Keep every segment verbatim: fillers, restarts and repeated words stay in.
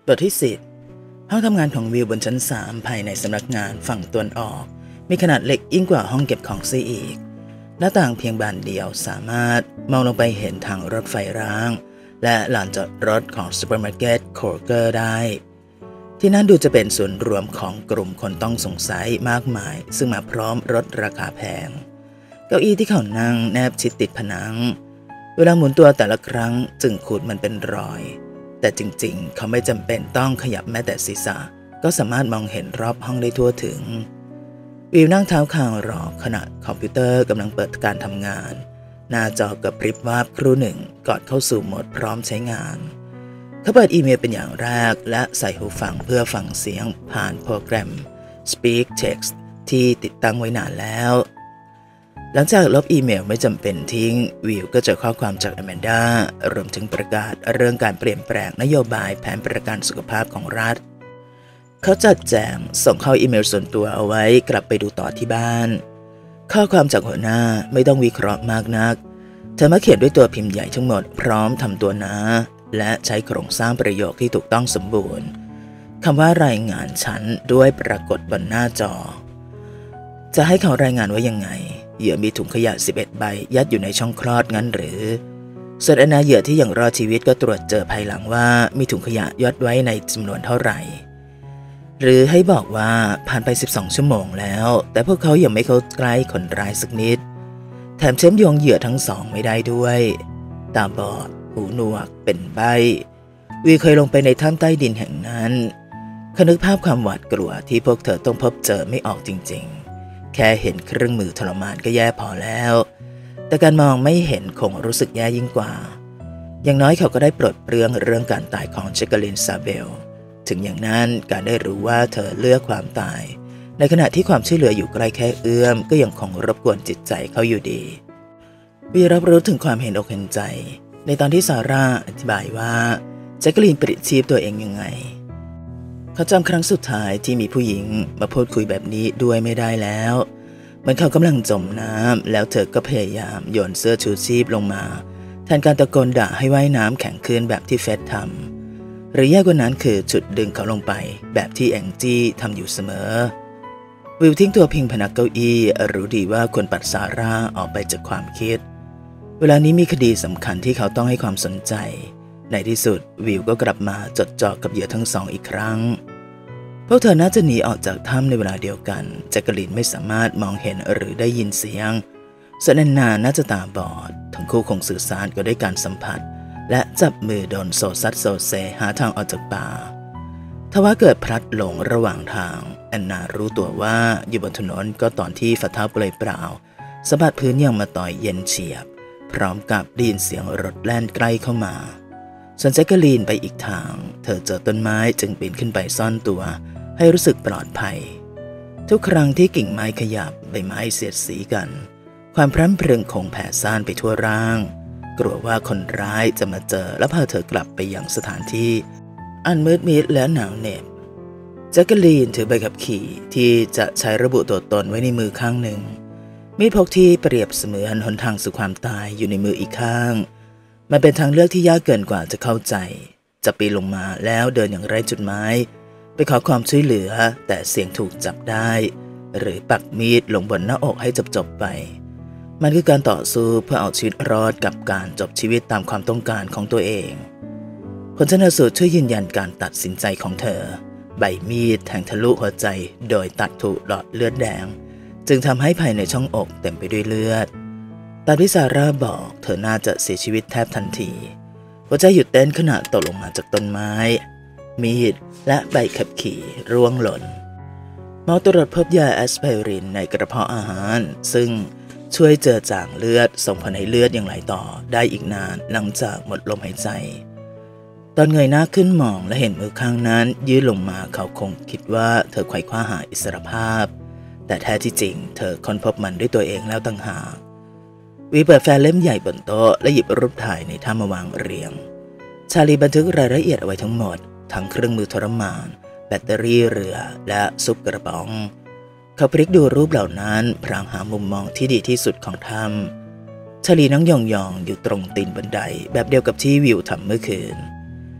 บทที่สิบห้องทำงานของวิวบนชั้นสามภายในสำนักงานฝั่งตะวันออกมีขนาดเล็กยิ่งกว่าห้องเก็บของซีอีกหน้าต่างเพียงบานเดียวสามารถมองลงไปเห็นทางรถไฟร้างและลานจอดรถของซูเปอร์มาร์เก็ตโคเกอร์ได้ที่นั่นดูจะเป็นส่วนรวมของกลุ่มคนต้องสงสัยมากมายซึ่งมาพร้อมรถราคาแพงเก้าอี้ที่เขานั่งแนบชิดติดผนังเวลาหมุนตัวแต่ละครั้งจึงขูดมันเป็นรอยแต่จริงๆเขาไม่จำเป็นต้องขยับแม้แต่ศีรษะก็สามารถมองเห็นรอบห้องได้ทั่วถึงวิวนั่งเท้าคางรอขณะคอมพิวเตอร์กำลังเปิดการทำงานหน้าจอกระพริบวาบครู่หนึ่งก่อนเข้าสู่โหมดพร้อมใช้งานเขาเปิดอีเมลเป็นอย่างแรกและใส่หูฟังเพื่อฟังเสียงผ่านโปรแกรม Speak Text ที่ติดตั้งไว้นานแล้วหลังจากลบอีเมลไม่จำเป็นทิ้งวิวก็เจอข้อความจากอแมนดารวมถึงประกาศเรื่องการเปลี่ยนแปลงนโยบายแผนประกันสุขภาพของรัฐเขาจัดแจงส่งเข้าอีเมลส่วนตัวเอาไว้กลับไปดูต่อที่บ้านข้อความจากหัวหน้าไม่ต้องวิเคราะห์มากนักเธอมาเขียนด้วยตัวพิมพ์ใหญ่ทั้งหมดพร้อมทำตัวหนาและใช้โครงสร้างประโยคที่ถูกต้องสมบูรณ์คำว่ารายงานฉันด้วยปรากฏบนหน้าจอจะให้เขารายงานว่ายังไงเหยื่อมีถุงขยะสิบเอ็ดใบยัดอยู่ในช่องคลอดงั้นหรือส่วนอนาเหยื่อที่ยังรอดชีวิตก็ตรวจเจอภายหลังว่ามีถุงขยะยัดไว้ในจำนวนเท่าไหร่หรือให้บอกว่าผ่านไปสิบสองชั่วโมงแล้วแต่พวกเขายังไม่เข้าใกล้คนร้ายสักนิดแถมเชื่อมโยงเหยื่อทั้งสองไม่ได้ด้วยตาบอดหูหนวกเป็นใบ้วีเคยลงไปในถ้ำใต้ดินแห่งนั้นเขานึกภาพความหวาดกลัวที่พวกเธอต้องพบเจอไม่ออกจริงๆแค่เห็นเครื่องมือทรมานก็แย่พอแล้วแต่การมองไม่เห็นคงรู้สึกแย่ยิ่งกว่าอย่างน้อยเขาก็ได้ปลดเปลื้องเรื่องการตายของเจคลินซาเบลถึงอย่างนั้นการได้รู้ว่าเธอเลือกความตายในขณะที่ความช่วยเหลืออยู่ใกล้แค่เอื้อมก็ยังคงรบกวนจิตใจเขาอยู่ดีวีรับรู้ถึงความเห็นอกเห็นใจในตอนที่ซาร่าอธิบายว่าแจ็คลีนปลิดชีพตัวเองยังไงเขาจำครั้งสุดท้ายที่มีผู้หญิงมาพูดคุยแบบนี้ด้วยไม่ได้แล้วเหมือนเขากำลังจมน้ำแล้วเธอก็พยายามโยนเสื้อชูชีพลงมาแทนการตะโกนด่าให้ว่ายน้ำแข็งขึ้นแบบที่เฟสทำหรือแย่กว่านั้นคือจุดดึงเขาลงไปแบบที่แองจี้ทำอยู่เสมอวิวทิ้งตัวพิงพนักเก้าอี้รู้ดีว่าควรปัดซาร่าออกไปจากความคิดเวลานี้มีคดีสำคัญที่เขาต้องให้ความสนใจในที่สุดวิวก็กลับมาจดจ่อกับเหยื่อทั้งสองอีกครั้งพวกเธอน่าจะหนีออกจากถ้ำในเวลาเดียวกันแจ็คกลินไม่สามารถมองเห็นหรือได้ยินเสียงส่วนแอนนาน่าจะตาบอดทั้งคู่คงสื่อสารกันด้วยการสัมผัสและจับมือโดนโซซัดโซเซหาทางออกจากป่าทว่าเกิดพลัดหลงระหว่างทางแอนนารู้ตัวว่าอยู่บนถนนก็ตอนที่ฝ่าเท้าเปลอยเปล่าสะบัดพื้นยังมาต่อยเย็นเฉียบพร้อมกับได้ยินเสียงรถแล่นใกล้เข้ามาส่วนแจ็คกลีนไปอีกทางเธอเจอต้นไม้จึงปีนขึ้นไปซ่อนตัวให้รู้สึกปลอดภัยทุกครั้งที่กิ่งไม้ขยับใบไม้เสียดสีกันความพรั่นพรึงคงแผ่ซ่านไปทั่วร่างกลัวว่าคนร้ายจะมาเจอและพาเธอกลับไปยังสถานที่อันมืดมิดและหนาวเหน็บแจ็คกลีนถือใบขับขี่ที่จะใช้ระบุตัวตนไว้ในมือข้างหนึ่งมีดพกที่เปรียบเสมือนหนทางสู่ความตายอยู่ในมืออีกข้างมันเป็นทางเลือกที่ยากเกินกว่าจะเข้าใจจะปีนลงมาแล้วเดินอย่างไร้จุดหมายไปขอความช่วยเหลือแต่เสี่ยงถูกจับได้หรือปักมีดลงบนหน้าอกให้จบๆไปมันคือการต่อสู้เพื่อเอาชีวิตรอดกับการจบชีวิตตามความต้องการของตัวเองผลชันสูตรช่วยยืนยันการตัดสินใจของเธอใบมีดแทงทะลุหัวใจโดยตัดถูหลอดเลือดแดงจึงทำให้ภายในช่องอกเต็มไปด้วยเลือดตามที่ซาร่าบอกเธอน่าจะเสียชีวิตแทบทันทีหัวใจหยุดเต้นขณะตกลงมาจากต้นไม้มีดและใบขับขี่ร่วงหล่นหมอตรวจพบยาแอสไพรินในกระเพาะอาหารซึ่งช่วยเจือจางเลือดส่งผลให้เลือดยังไหลต่อได้อีกนานหลังจากหมดลมหายใจตอนเงยหน้าขึ้นมองและเห็นมือข้างนั้นยื่นลงมาเขาคงคิดว่าเธอไขว่คว้าหาอิสรภาพแต่แท้ที่จริงเธอค้นพบมันด้วยตัวเองแล้วต่างหากวีเปิดแฟ้มเล่มใหญ่บนโต๊ะและหยิบรูปถ่ายในถ้ำมาวางเรียงชาลีบันทึกรายละเอียดเอาไว้ทั้งหมดทั้งเครื่องมือทรมานแบตเตอรี่เรือและซุปกระป๋องเขาพลิกดูรูปเหล่านั้นพรางหามุมมองที่ดีที่สุดของถ้ำชาลีนั่งยองๆอยู่ตรงตีนบันไดแบบเดียวกับที่วิวทำเมื่อคืน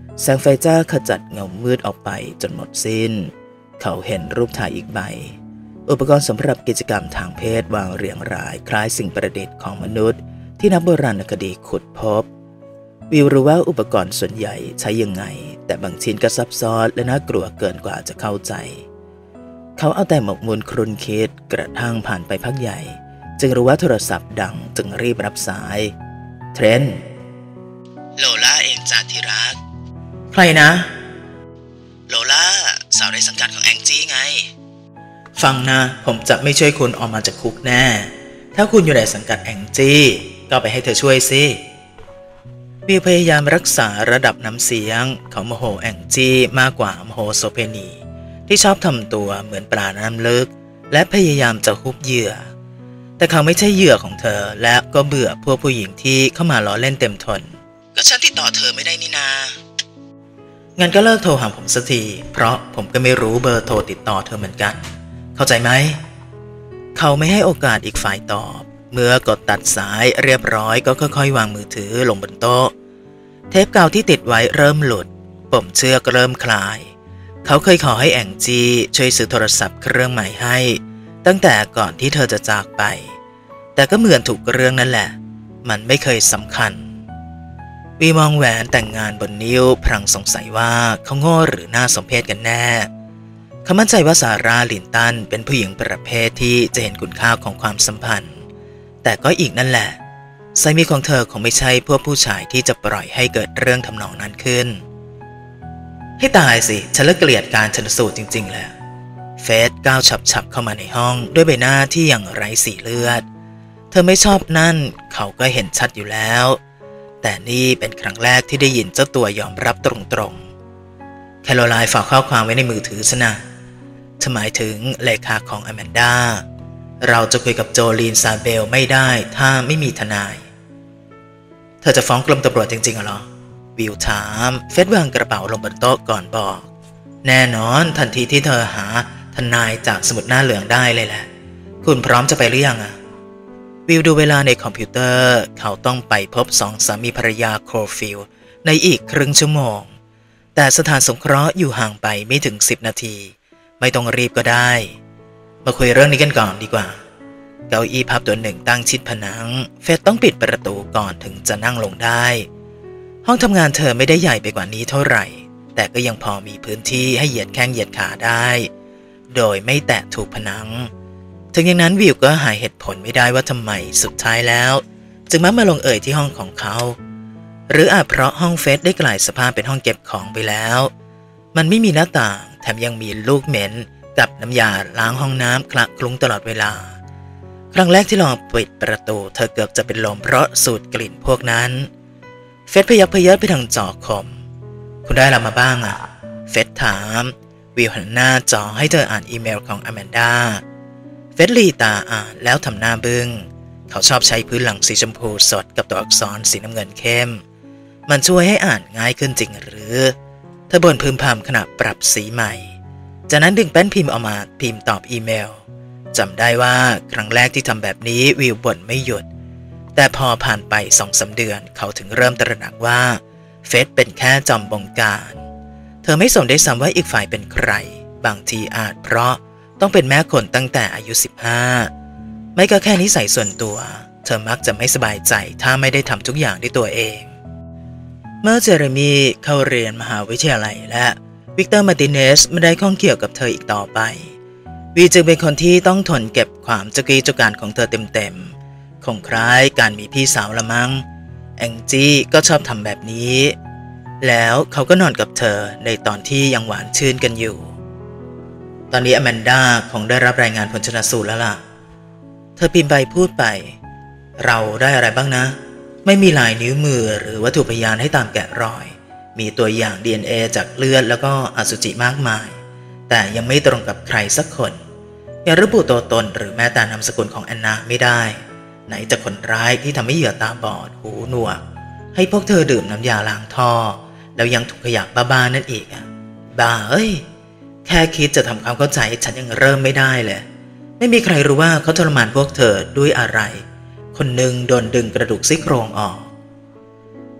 แสงไฟจ้าขจัดเงามืดออกไปจนหมดสิ้นเขาเห็นรูปถ่ายอีกใบอุปกรณ์สำหรับกิจกรรมทางเพศวางเรียงรายคล้ายสิ่งประดิษฐ์ของมนุษย์ที่นักโบราณคดีขุดพบวิวรู้ว่าอุปกรณ์ส่วนใหญ่ใช้ยังไงแต่บางชิ้นก็ซับซ้อนและน่ากลัวเกินกว่าจะเข้าใจเขาเอาแต่หมกมุ่นครุ่นคิดกระทั่งผ่านไปพักใหญ่จึงรู้ว่าโทรศัพท์ดังจึงรีบรับสายเทรนโลล่าเองจ้าที่รักใครนะโลล่าสาวในสังกัดของแองจี้ไงฟังนะผมจะไม่ช่วยคุณออกมาจากคุกแน่ถ้าคุณอยู่ในสังกัดแองจี้ก็ไปให้เธอช่วยสิวิวพยายามรักษาระดับน้ำเสียงเขาโมโหแองจี้มากกว่าโมโหโซเพนีที่ชอบทำตัวเหมือนปลาน้ำลึกและพยายามจะฮุบเหยื่อแต่เขาไม่ใช่เหยื่อของเธอและก็เบื่อพวกผู้หญิงที่เข้ามาล้อเล่นเต็มทนก็ฉันติดต่อเธอไม่ได้นี่นางั้นก็เลิกโทรหาผมสักทีเพราะผมก็ไม่รู้เบอร์โทรติดต่อเธอเหมือนกันเข้าใจไหมเขาไม่ให้โอกาสอีกฝ่ายตอบเมื่อกดตัดสายเรียบร้อยก็ค่อยๆวางมือถือลงบนโต๊ะเทปกาวที่ติดไว้เริ่มหลุดปุ่มเชือกเริ่มคลายเขาเคยขอให้แองจี้ช่วยซื้อโทรศัพท์เครื่องใหม่ให้ตั้งแต่ก่อนที่เธอจะจากไปแต่ก็เหมือนถูกเรื่องนั่นแหละมันไม่เคยสำคัญวีมองแหวนแต่งงานบนนิ้วพลางสงสัยว่าเขาโง่หรือน่าสมเพชกันแน่เขามั่นใจว่าซาร่าลินตันเป็นผู้หญิงประเภทที่จะเห็นคุณค่าของความสัมพันธ์แต่ก็อีกนั่นแหละสามีของเธอคงไม่ใช่พวกผู้ชายที่จะปล่อยให้เกิดเรื่องทำนองนั้นขึ้นให้ตายสิฉันละเกลียดการชันสูตรจริงๆแล้วเฟสก้าวฉับๆเข้ามาในห้องด้วยใบหน้าที่ยังไร้สีเลือดเธอไม่ชอบนั่นเขาก็เห็นชัดอยู่แล้วแต่นี่เป็นครั้งแรกที่ได้ยินเจ้าตัวยอมรับตรงๆแคโรไลน์ฝากข้อความไว้ในมือถือซะนะเธอหมายถึงเลขาของอแมนดาเราจะคุยกับโจลีนซาเบลไม่ได้ถ้าไม่มีทนายเธอจะฟ้องกรมตำรวจจริงๆเหรอวิวถามเฟสวางกระเป๋าลงบนโต๊ะก่อนบอกแน่นอนทันทีที่เธอหาทนายจากสมุดหน้าเหลืองได้เลยแหละคุณพร้อมจะไปหรือยังอะวิวดูเวลาในคอมพิวเตอร์เขาต้องไปพบสองสามีภรรยาโครฟิลด์ในอีกครึ่งชั่วโมงแต่สถานสงเคราะห์อยู่ห่างไปไม่ถึงสิบนาทีไม่ต้องรีบก็ได้มาคุยเรื่องนี้กันก่อนดีกว่าเก้าอี้พับตัวหนึ่งตั้งชิดผนังเฟสต้องปิดประตูก่อนถึงจะนั่งลงได้ห้องทำงานเธอไม่ได้ใหญ่ไปกว่านี้เท่าไหร่แต่ก็ยังพอมีพื้นที่ให้เหยียดแข้งเหยียดขาได้โดยไม่แตะถูกผนังถึงอย่างนั้นวิวก็หาเหตุผลไม่ได้ว่าทำไมสุดท้ายแล้วจึงมักมาลงเอ่ยที่ห้องของเขาหรืออาจเพราะห้องเฟสได้กลายสภาพเป็นห้องเก็บของไปแล้วมันไม่มีหน้าต่างแถมยังมีลูกเหม็นกับน้ำยาล้างห้องน้ำคละคลุ้งตลอดเวลาครั้งแรกที่ลองปิดประตูเธอเกือบจะเป็นลมเพราะสูดกลิ่นพวกนั้นเฟสพยักพยักไปทางจอคอมคุณได้อะไรมาบ้างอ่ะเฟสถามวิวหันหน้าจอให้เธออ่านอีเมลของอแมนดาเฟสลีตาอ่านแล้วทำหน้าบึ้งเขาชอบใช้พื้นหลังสีชมพูสดกับตัวอักษรสีน้ำเงินเข้มมันช่วยให้อ่านง่ายขึ้นจริงหรือเธอบ่นพึมพำขณะปรับสีใหม่จากนั้นดึงแป้นพิมพ์ออกมาพิมพ์ตอบอีเมลจำได้ว่าครั้งแรกที่ทำแบบนี้วิวบ่นไม่หยุดแต่พอผ่านไปสองสาเดือนเขาถึงเริ่มตระหนักว่าเฟสเป็นแค่จอมบงการเธอไม่สนได้ซ้ำว่าอีกฝ่ายเป็นใครบางทีอาจเพราะต้องเป็นแม่คนตั้งแต่อายุสิบห้าไม่ก็แค่นิสัยส่วนตัวเธอมักจะไม่สบายใจถ้าไม่ได้ทำทุกอย่างด้วยตัวเองเมื่อเจเรมีเข้าเรียนมหาวิทยาลัยและวิกเตอร์มาร์ติเนสไม่ได้ข้องเกี่ยวกับเธออีกต่อไปวีจึงเป็นคนที่ต้องทนเก็บความจุกจุการของเธอเต็มๆคงคล้ายการมีพี่สาวละมั้งแองจี้ก็ชอบทำแบบนี้แล้วเขาก็นอนกับเธอในตอนที่ยังหวานชื่นกันอยู่ตอนนี้อแมนดาคงได้รับรายงานผลชนสูตรแล้วล่ะเธอพิมพ์ไปพูดไปเราได้อะไรบ้างนะไม่มีลายนิ้วมือหรือวัตถุพยานให้ตามแกะรอยมีตัวอย่าง ดี เอ็น เอ จากเลือดแล้วก็อสุจิมากมายแต่ยังไม่ตรงกับใครสักคนยังระบุตัวตนหรือแม้แต่นามสกุลของแอนนาไม่ได้ไหนจะคนร้ายที่ทำให้เหยื่อตาบอดหูหนวกให้พวกเธอดื่มน้ำยาล้างท่อแล้วยังถูกขยะบ้าๆนั่นอีกอ่ะบ้าเอ้ยแค่คิดจะทำความเข้าใจฉันยังเริ่มไม่ได้เลยไม่มีใครรู้ว่าเขาทรมานพวกเธอด้วยอะไรคนหนึ่งโดนดึงกระดูกซี่โครงออก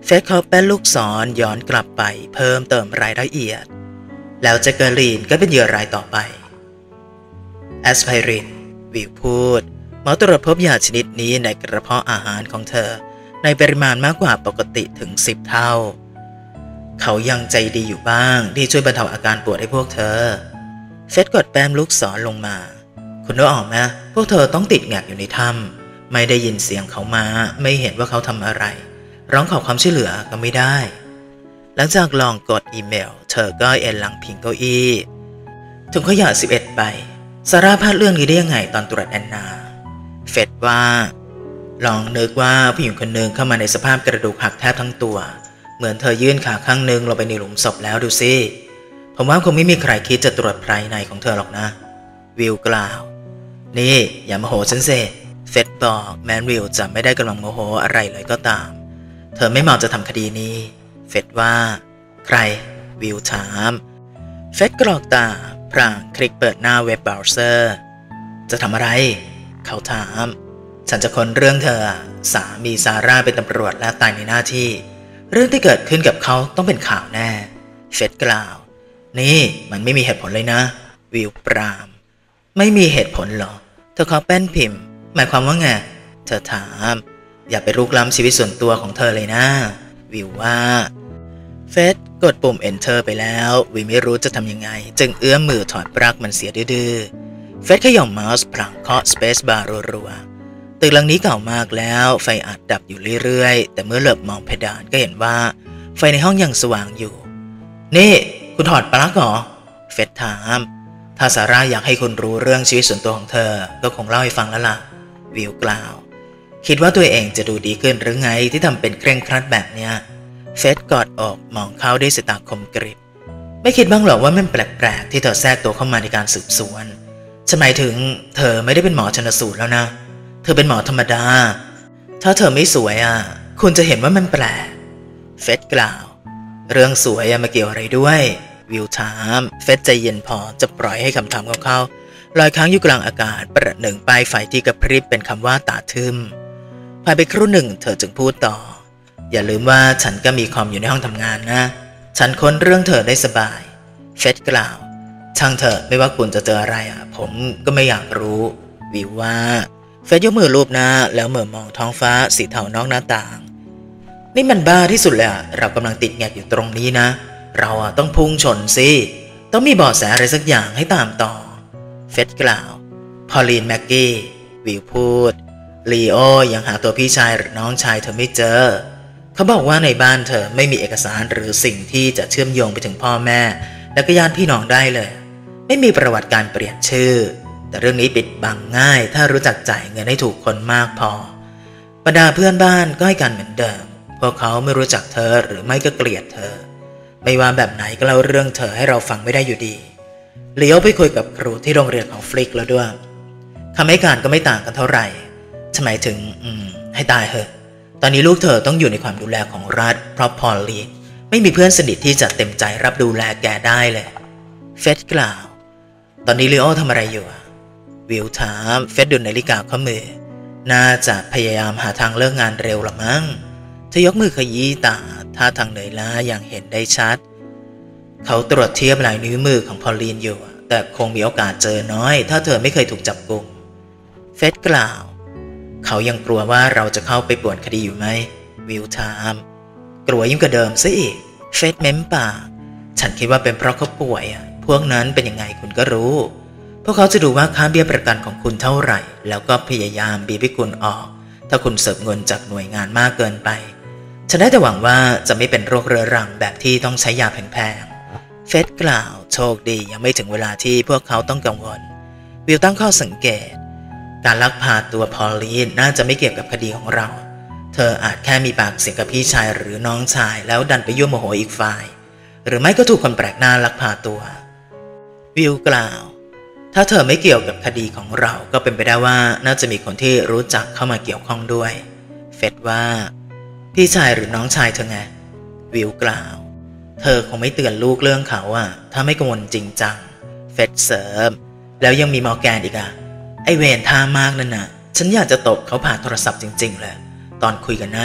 เฟซเขาแป้นลูกศรย้อนกลับไปเพิ่มเติมรายละเอียดแล้วแจ็คเกอรีนก็เป็นเหยื่อรายต่อไปแอสไพรินวิวพูดหมอตรวจพบยาชนิดนี้ในกระเพาะอาหารของเธอในปริมาณมากกว่าปกติถึงสิบเท่าเขายังใจดีอยู่บ้างที่ช่วยบรรเทาอาการปวดให้พวกเธอเฟซกดแป้มลูกศรลงมาคุณนึกออกไหมพวกเธอต้องติดแงกอยู่ในถ้ำไม่ได้ยินเสียงเขามาไม่เห็นว่าเขาทำอะไรร้องขอความช่วยเหลือก็ไม่ได้หลังจากลองกดอีเมลเธอก็เอนหลังพิงเก้าอี้ถุงขยะสิบเอ็ดใบซาร่าพลาดเรื่องนี้ได้ยังไงตอนตรวจแอนนาเฟดว่าลองนึกว่าผู้หญิงคนหนึ่งเข้ามาในสภาพกระดูกหักแทบทั้งตัวเหมือนเธอยื่นขาข้างหนึ่งลงไปในหลุมศพแล้วดูสิผมว่าคงไม่มีใครคิดจะตรวจภายในของเธอหรอกนะวิลกล่าวนี่อย่าโมโหฉันเซเฟดบอกแม้วิลจะไม่ได้กำลังโมโหอะไรเลยก็ตามเธอไม่เหมาะจะทำคดีนี้เฟดว่าใครวิลถามเฟดกรอกตาพรางคลิกเปิดหน้าเว็บเบราว์เซอร์จะทำอะไรเขาถามฉันจะค้นเรื่องเธอสามีซาร่าเป็นตำรวจและตายในหน้าที่เรื่องที่เกิดขึ้นกับเขาต้องเป็นข่าวแน่เฟดกล่าวนี่มันไม่มีเหตุผลเลยนะวิลปรามไม่มีเหตุผลหรอเธอขอแป้นพิมพ์หมายความว่าไงเธอถามอย่าไปรุกล้ำชีวิตส่วนตัวของเธอเลยนะวิลว่าเฟดกดปุ่ม Enter ไปแล้ววิลไม่รู้จะทำยังไงจึงเอื้อมมือถอดปลั๊กมันเสียดื้อๆเฟดขย่ำเมาส์พลางเคาะ Space Bar รัวๆตึกหลังนี้เก่ามากแล้วไฟอาจดับอยู่เรื่อยๆแต่เมื่อเหลือบมองเพดานก็เห็นว่าไฟในห้องยังสว่างอยู่นี่คุณถอดปลั๊กเหรอเฟดถามถ้าซาร่าอยากให้คุณรู้เรื่องชีวิตส่วนตัวของเธอก็คงเล่าให้ฟังแล้วล่ะวิลกล่าวคิดว่าตัวเองจะดูดีขึ้นหรือไงที่ทำเป็นเคร่งครัดแบบเนี้ยเฟดกอดอกมองเขาด้วยสายตาคมกริบไม่คิดบ้างหรอว่ามันแปลกๆที่เธอแทรกตัวเข้ามาในการสืบสวนฉันหมายถึงเธอไม่ได้เป็นหมอชันสูตรแล้วนะเธอเป็นหมอธรรมดาถ้าเธอไม่สวยอ่ะคุณจะเห็นว่ามันแปลกเฟดกล่าวเรื่องสวยมาเกี่ยวอะไรด้วยวิลถามเฟดใจเย็นพอจะปล่อยให้คำถามของเขาลอยค้างอยู่กลางอากาศประหนึ่งปลายไฟที่กระพริบเป็นคำว่าตาทึมผ่านไปครู่หนึ่งเธอจึงพูดต่ออย่าลืมว่าฉันก็มีคอมอยู่ในห้องทำงานนะฉันค้นเรื่องเธอได้สบายเฟดกล่าวช่างเถอะไม่ว่าคุณจะเจออะไรอ่ะผมก็ไม่อยากรู้วิวว่าเฟดยกมือลูบหน้าแล้วเหม่อมองท้องฟ้าสีเทานอกหน้าต่างนี่มันบ้าที่สุดเลยอ่ะเรากำลังติดแงกอยู่ตรงนี้นะเราอ่ะต้องพุ่งชนสิต้องมีเบาะแสอะไรสักอย่างให้ตามต่อเฟดกล่าวพอลีนแม็กกี้วิวพูดลีโอยังหาตัวพี่ชายหรือน้องชายเธอไม่เจอเขาบอกว่าในบ้านเธอไม่มีเอกสารหรือสิ่งที่จะเชื่อมโยงไปถึงพ่อแม่และก็ญาติพี่น้องได้เลยไม่มีประวัติการเปลี่ยนชื่อแต่เรื่องนี้ปิดบังง่ายถ้ารู้จักจ่ายเงินให้ถูกคนมากพอบรรดาเพื่อนบ้านก็ให้การเหมือนเดิมพวกเขาไม่รู้จักเธอหรือไม่ก็เกลียดเธอไม่ว่าแบบไหนก็เล่าเรื่องเธอให้เราฟังไม่ได้อยู่ดีเลี้ยวไปคุยกับครูที่โรงเรียนของฟลิกแล้วด้วยคำให้การก็ไม่ต่างกันเท่าไหร่ทำไมถึงอืมให้ตายเหอะตอนนี้ลูกเธอต้องอยู่ในความดูแลของรัฐเพราะพอลลีนไม่มีเพื่อนสนิทที่จะเต็มใจรับดูแลแกได้เลยเฟดกล่าวตอนนี้ลีโอทำอะไรอยู่วิลถามเฟดดูนาฬิกาข้อมือน่าจะพยายามหาทางเลิกงานเร็วละมั้งเธอยกมือขยี้ตาท่าทางเหนื่อยล้าอย่างเห็นได้ชัดเขาตรวจเทียบลายนิ้วมือของพอลลีนอยู่แต่คงมีโอกาสเจอน้อยถ้าเธอไม่เคยถูกจับกุมเฟดกล่าวเขายังกลัวว่าเราจะเข้าไปป่วนคดีอยู่ไหมวิลถามกลัวยิ่งกว่าเดิมซะอีกเฟดเม้มปากฉันคิดว่าเป็นเพราะเขาป่วยอ่ะพวกนั้นเป็นยังไงคุณก็รู้พวกเขาจะดูว่าค่าเบี้ยประกันของคุณเท่าไหร่แล้วก็พยายามบีบให้คุณออกถ้าคุณเสิร์ฟเงินจากหน่วยงานมากเกินไปฉันได้แต่หวังว่าจะไม่เป็นโรคเรื้อรังแบบที่ต้องใช้ยาแพงๆเฟดกล่าวโชคดียังไม่ถึงเวลาที่พวกเขาต้องกังวลวิลตั้งข้อสังเกตการลักพาตัวพอลลีนน่าจะไม่เกี่ยวกับคดีของเราเธออาจแค่มีปากเสียงกับพี่ชายหรือน้องชายแล้วดันไปยั่วโมโหอีกฝ่ายหรือไม่ก็ถูกคนแปลกหน้าลักพาตัววิลกล่าวถ้าเธอไม่เกี่ยวกับคดีของเราก็เป็นไปได้ว่าน่าจะมีคนที่รู้จักเข้ามาเกี่ยวข้องด้วยเฟดว่าพี่ชายหรือน้องชายเธอไงวิลกล่าวเธอคงไม่เตือนลูกเรื่องเขาอะถ้าไม่กังวลจริงจังเฟดเสริมแล้วยังมีมอร์แกนอีกอะไอเวนท่ามากนั่นน่ะฉันอยากจะตบเขาผ่านโทรศัพท์จริงๆเลยตอนคุยกันนะ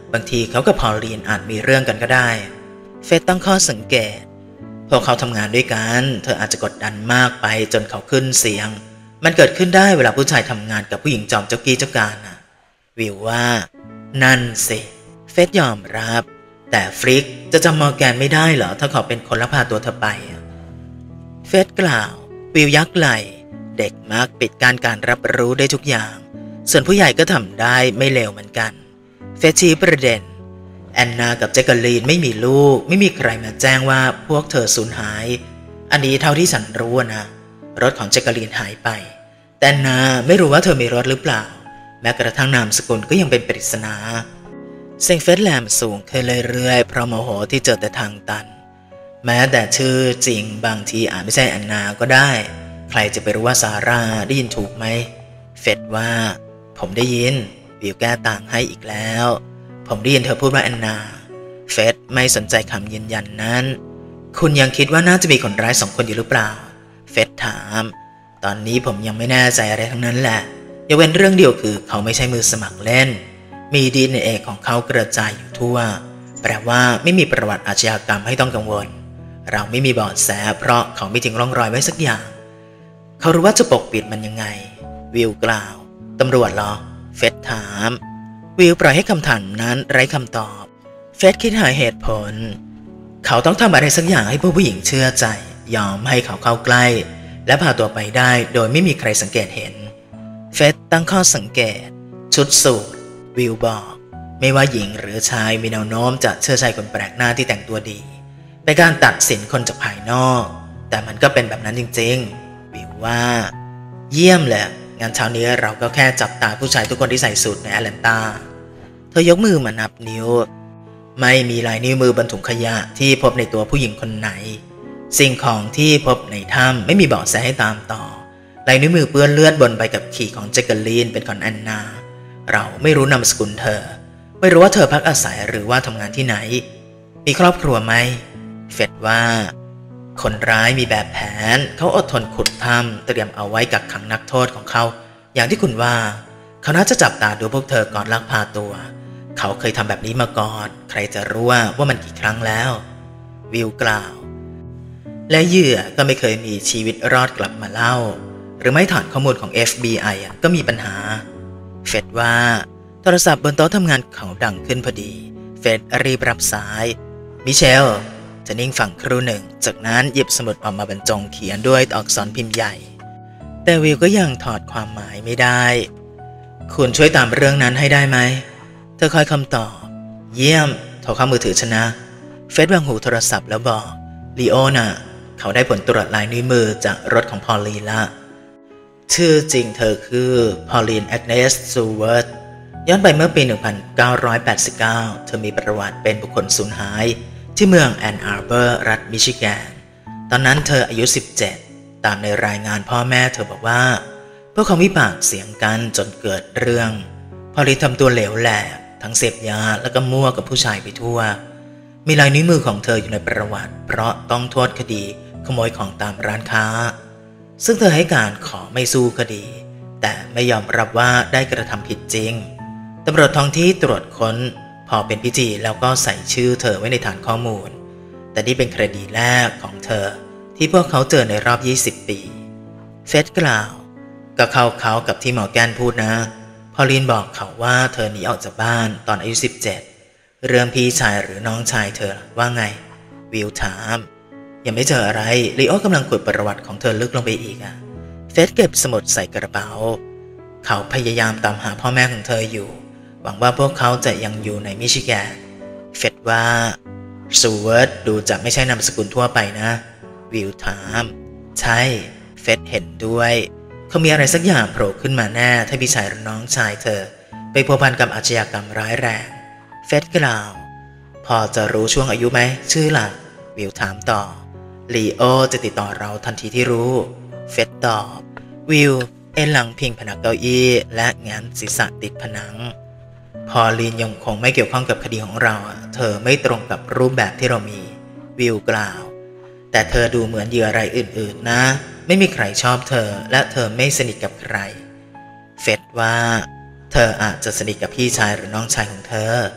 บางทีเขากับพอลลีนอาจมีเรื่องกันก็ได้เฟสตั้งข้อสังเกตพวกเขาทำงานด้วยกันเธออาจจะกดดันมากไปจนเขาขึ้นเสียงมันเกิดขึ้นได้เวลาผู้ชายทำงานกับผู้หญิงจอมเจ้ากี้เจ้าการนะวิวว่านั่นสิเฟสยอมรับแต่ฟริกจะจำมอร์แกนไม่ได้เหรอถ้าเขาเป็นคนลักพาตัวเธอไปเฟสกล่าววิวยักไหล่เด็กมักปิดการการรับรู้ได้ทุกอย่างส่วนผู้ใหญ่ก็ทำได้ไม่เลวเหมือนกันเฟสชี้ประเด็นแอนนากับแจ็คเกอรีนไม่มีลูกไม่มีใครมาแจ้งว่าพวกเธอสูญหายอันนี้เท่าที่ฉันรู้นะรถของแจ็คเกอรีนหายไปแต่แอนนาไม่รู้ว่าเธอมีรถหรือเปล่าแม้กระทั่งนามสกุลก็ยังเป็นปริศนาเสียงเฟสแลมสูงขึ้นเรื่อยๆเพราะโมโหที่เจอแต่ทางตันแม้แต่ชื่อจริงบางทีอาจไม่ใช่แอนนาก็ได้ใครจะไปรู้ว่าซาร่าได้ยินถูกไหมเฟสว่าผมได้ยินวิวแก้ต่างให้อีกแล้วผมได้ยินเธอพูดว่าแอนนาเฟสไม่สนใจคำยืนยันนั้นคุณยังคิดว่าน่าจะมีคนร้ายสองคนอยู่หรือเปล่าเฟสถามตอนนี้ผมยังไม่แน่ใจอะไรทั้งนั้นแหละยกเว้นเรื่องเดียวคือเขาไม่ใช่มือสมัครเล่นมีดีเอ็นเอของเขากระจายอยู่ทั่วแปลว่าไม่มีประวัติอาชญากรรมให้ต้องกังวลเราไม่มีเบาะแสเพราะเขาไม่ทิ้งร่องรอยไว้สักอย่างเขารู้ว่าจะปกปิดมันยังไงวิวกล่าวตำรวจเหรอเฟสถามวิวปล่อยให้คำถามนั้นไร้คำตอบเฟสคิดหาเหตุผลเขาต้องทำอะไรสักอย่างให้ผู้ผู้หญิงเชื่อใจยอมให้เขาเข้าใกล้และพาตัวไปได้โดยไม่มีใครสังเกตเห็นเฟสตั้งข้อสังเกตชุดสูทวิวบอกไม่ว่าหญิงหรือชายมีแนวโน้มจะเชื่อใจคนแปลกหน้าที่แต่งตัวดีเป็นการตัดสินคนจากภายนอกแต่มันก็เป็นแบบนั้นจริงๆวิวว่าเยี่ยมเลยงานเช้านี้เราก็แค่จับตาผู้ชายทุกคนที่ใส่สูทในแอตแลนตาเธอยกมือมานับนิ้วไม่มีลายนิ้วมือบนถุงขยะที่พบในตัวผู้หญิงคนไหนสิ่งของที่พบในถ้ำไม่มีเบาะแสให้ตามต่อลายนิ้วมือเปื้อนเลือดบนใบขับขี่ของแจ็คเกอรีนเป็นของแอนนาเราไม่รู้นามสกุลเธอไม่รู้ว่าเธอพักอาศัยหรือว่าทำงานที่ไหนมีครอบครัวไหมเฟดว่าคนร้ายมีแบบแผนเขาอดทนขุดถ้ำเตรียมเอาไว้กักขังนักโทษของเขาอย่างที่คุณว่าเขาน่าจะจับตาดูพวกเธอก่อนลักพาตัวเขาเคยทำแบบนี้มาก่อนใครจะรู้ว่าว่ามันกี่ครั้งแล้ววิวกล่าวและเหยื่อก็ไม่เคยมีชีวิตรอดกลับมาเล่าหรือไม่ฐานข้อมูลของ เอฟ บี ไอ ก็มีปัญหาเฟดว่าโทรศัพท์บนโต๊ะทำงานเขาดังขึ้นพอดีเฟดรีบรับสายมิเชลจะนิ่งฟังครู่หนึ่งจากนั้นหยิบสมุดออกมาบรรจงเขียนด้วยอักษรพิมพ์ใหญ่แต่วิวก็ยังถอดความหมายไม่ได้คุณช่วยตามเรื่องนั้นให้ได้ไหมเธอคอยคำตอบเยี่ยมโทรเข้ามือถือฉันนะเฟดวางหูโทรศัพท์แล้วบอกลีโอน่ะเขาได้ผลตรวจลายนิ้วมือจากรถของพอลลีนละชื่อจริงเธอคือพอลลีนแอกเนสซูเวิร์ธย้อนไปเมื่อปี หนึ่งพันเก้าร้อยแปดสิบเก้า เธอมีประวัติเป็นบุคคลสูญหายที่เมืองแอนอาร์เบอร์รัฐมิชิแกนตอนนั้นเธออายุสิบเจ็ดตามในรายงานพ่อแม่เธอบอกว่าพวกเขามีปากเสียงกันจนเกิดเรื่องพอลลีนทำตัวเหลวแหลกทั้งเสพยาแล้วก็มั่วกับผู้ชายไปทั่วมีลายนิ้วมือของเธออยู่ในประวัติเพราะต้องโทษคดีขโมยของตามร้านค้าซึ่งเธอให้การขอไม่สู้คดีแต่ไม่ยอมรับว่าได้กระทำผิดจริงตำรวจท้องที่ตรวจค้นพอเป็นพิธีแล้วก็ใส่ชื่อเธอไว้ในฐานข้อมูลแต่นี่เป็นคดีแรกของเธอที่พวกเขาเจอในรอบยี่สิบปีเฟดกล่าวก็เข้าเขากับที่หมอแกนพูดนะพอลลีนบอกเขาว่าเธอหนีออกจากบ้านตอนอายุสิบเจ็ดเรื่องพี่ชายหรือน้องชายเธอว่าไงวิวถามยังไม่เจออะไรลีโอกำลังขุดประวัติของเธอลึกลงไปอีกอะเฟดเก็บสมุดใส่กระเป๋าเขาพยายามตามหาพ่อแม่ของเธออยู่หวังว่าพวกเขาจะยังอยู่ในมิชิแกนเฟดว่าซูเวิร์ธดูจะไม่ใช่นามสกุลทั่วไปนะวิวถามใช่เฟดเห็นด้วยเขามีอะไรสักอย่างโผล่ขึ้นมาแน่ถ้าพี่ชายหรือน้องชายเธอไปพัวพันกับอาชญากรรมร้ายแรงเฟดกล่าวพอจะรู้ช่วงอายุไหมชื่อล่ะวิวถามต่อลีโอจะติดต่อเราทันทีที่รู้เฟดตอบวิวเอ็นหลังพิงผนังเก้าอี้และแงนศีรษะติดผนังพอลีนยังคงไม่เกี่ยวข้องกับคดีของเราเธอไม่ตรงกับรูปแบบที่เรามีวิวกล่าวแต่เธอดูเหมือนเหยื่อรายอื่นๆนะไม่มีใครชอบเธอและเธอไม่สนิทกับใครเฟดว่าเธออาจจะสนิทกับพี่ชายหรือน้องชายของเธอ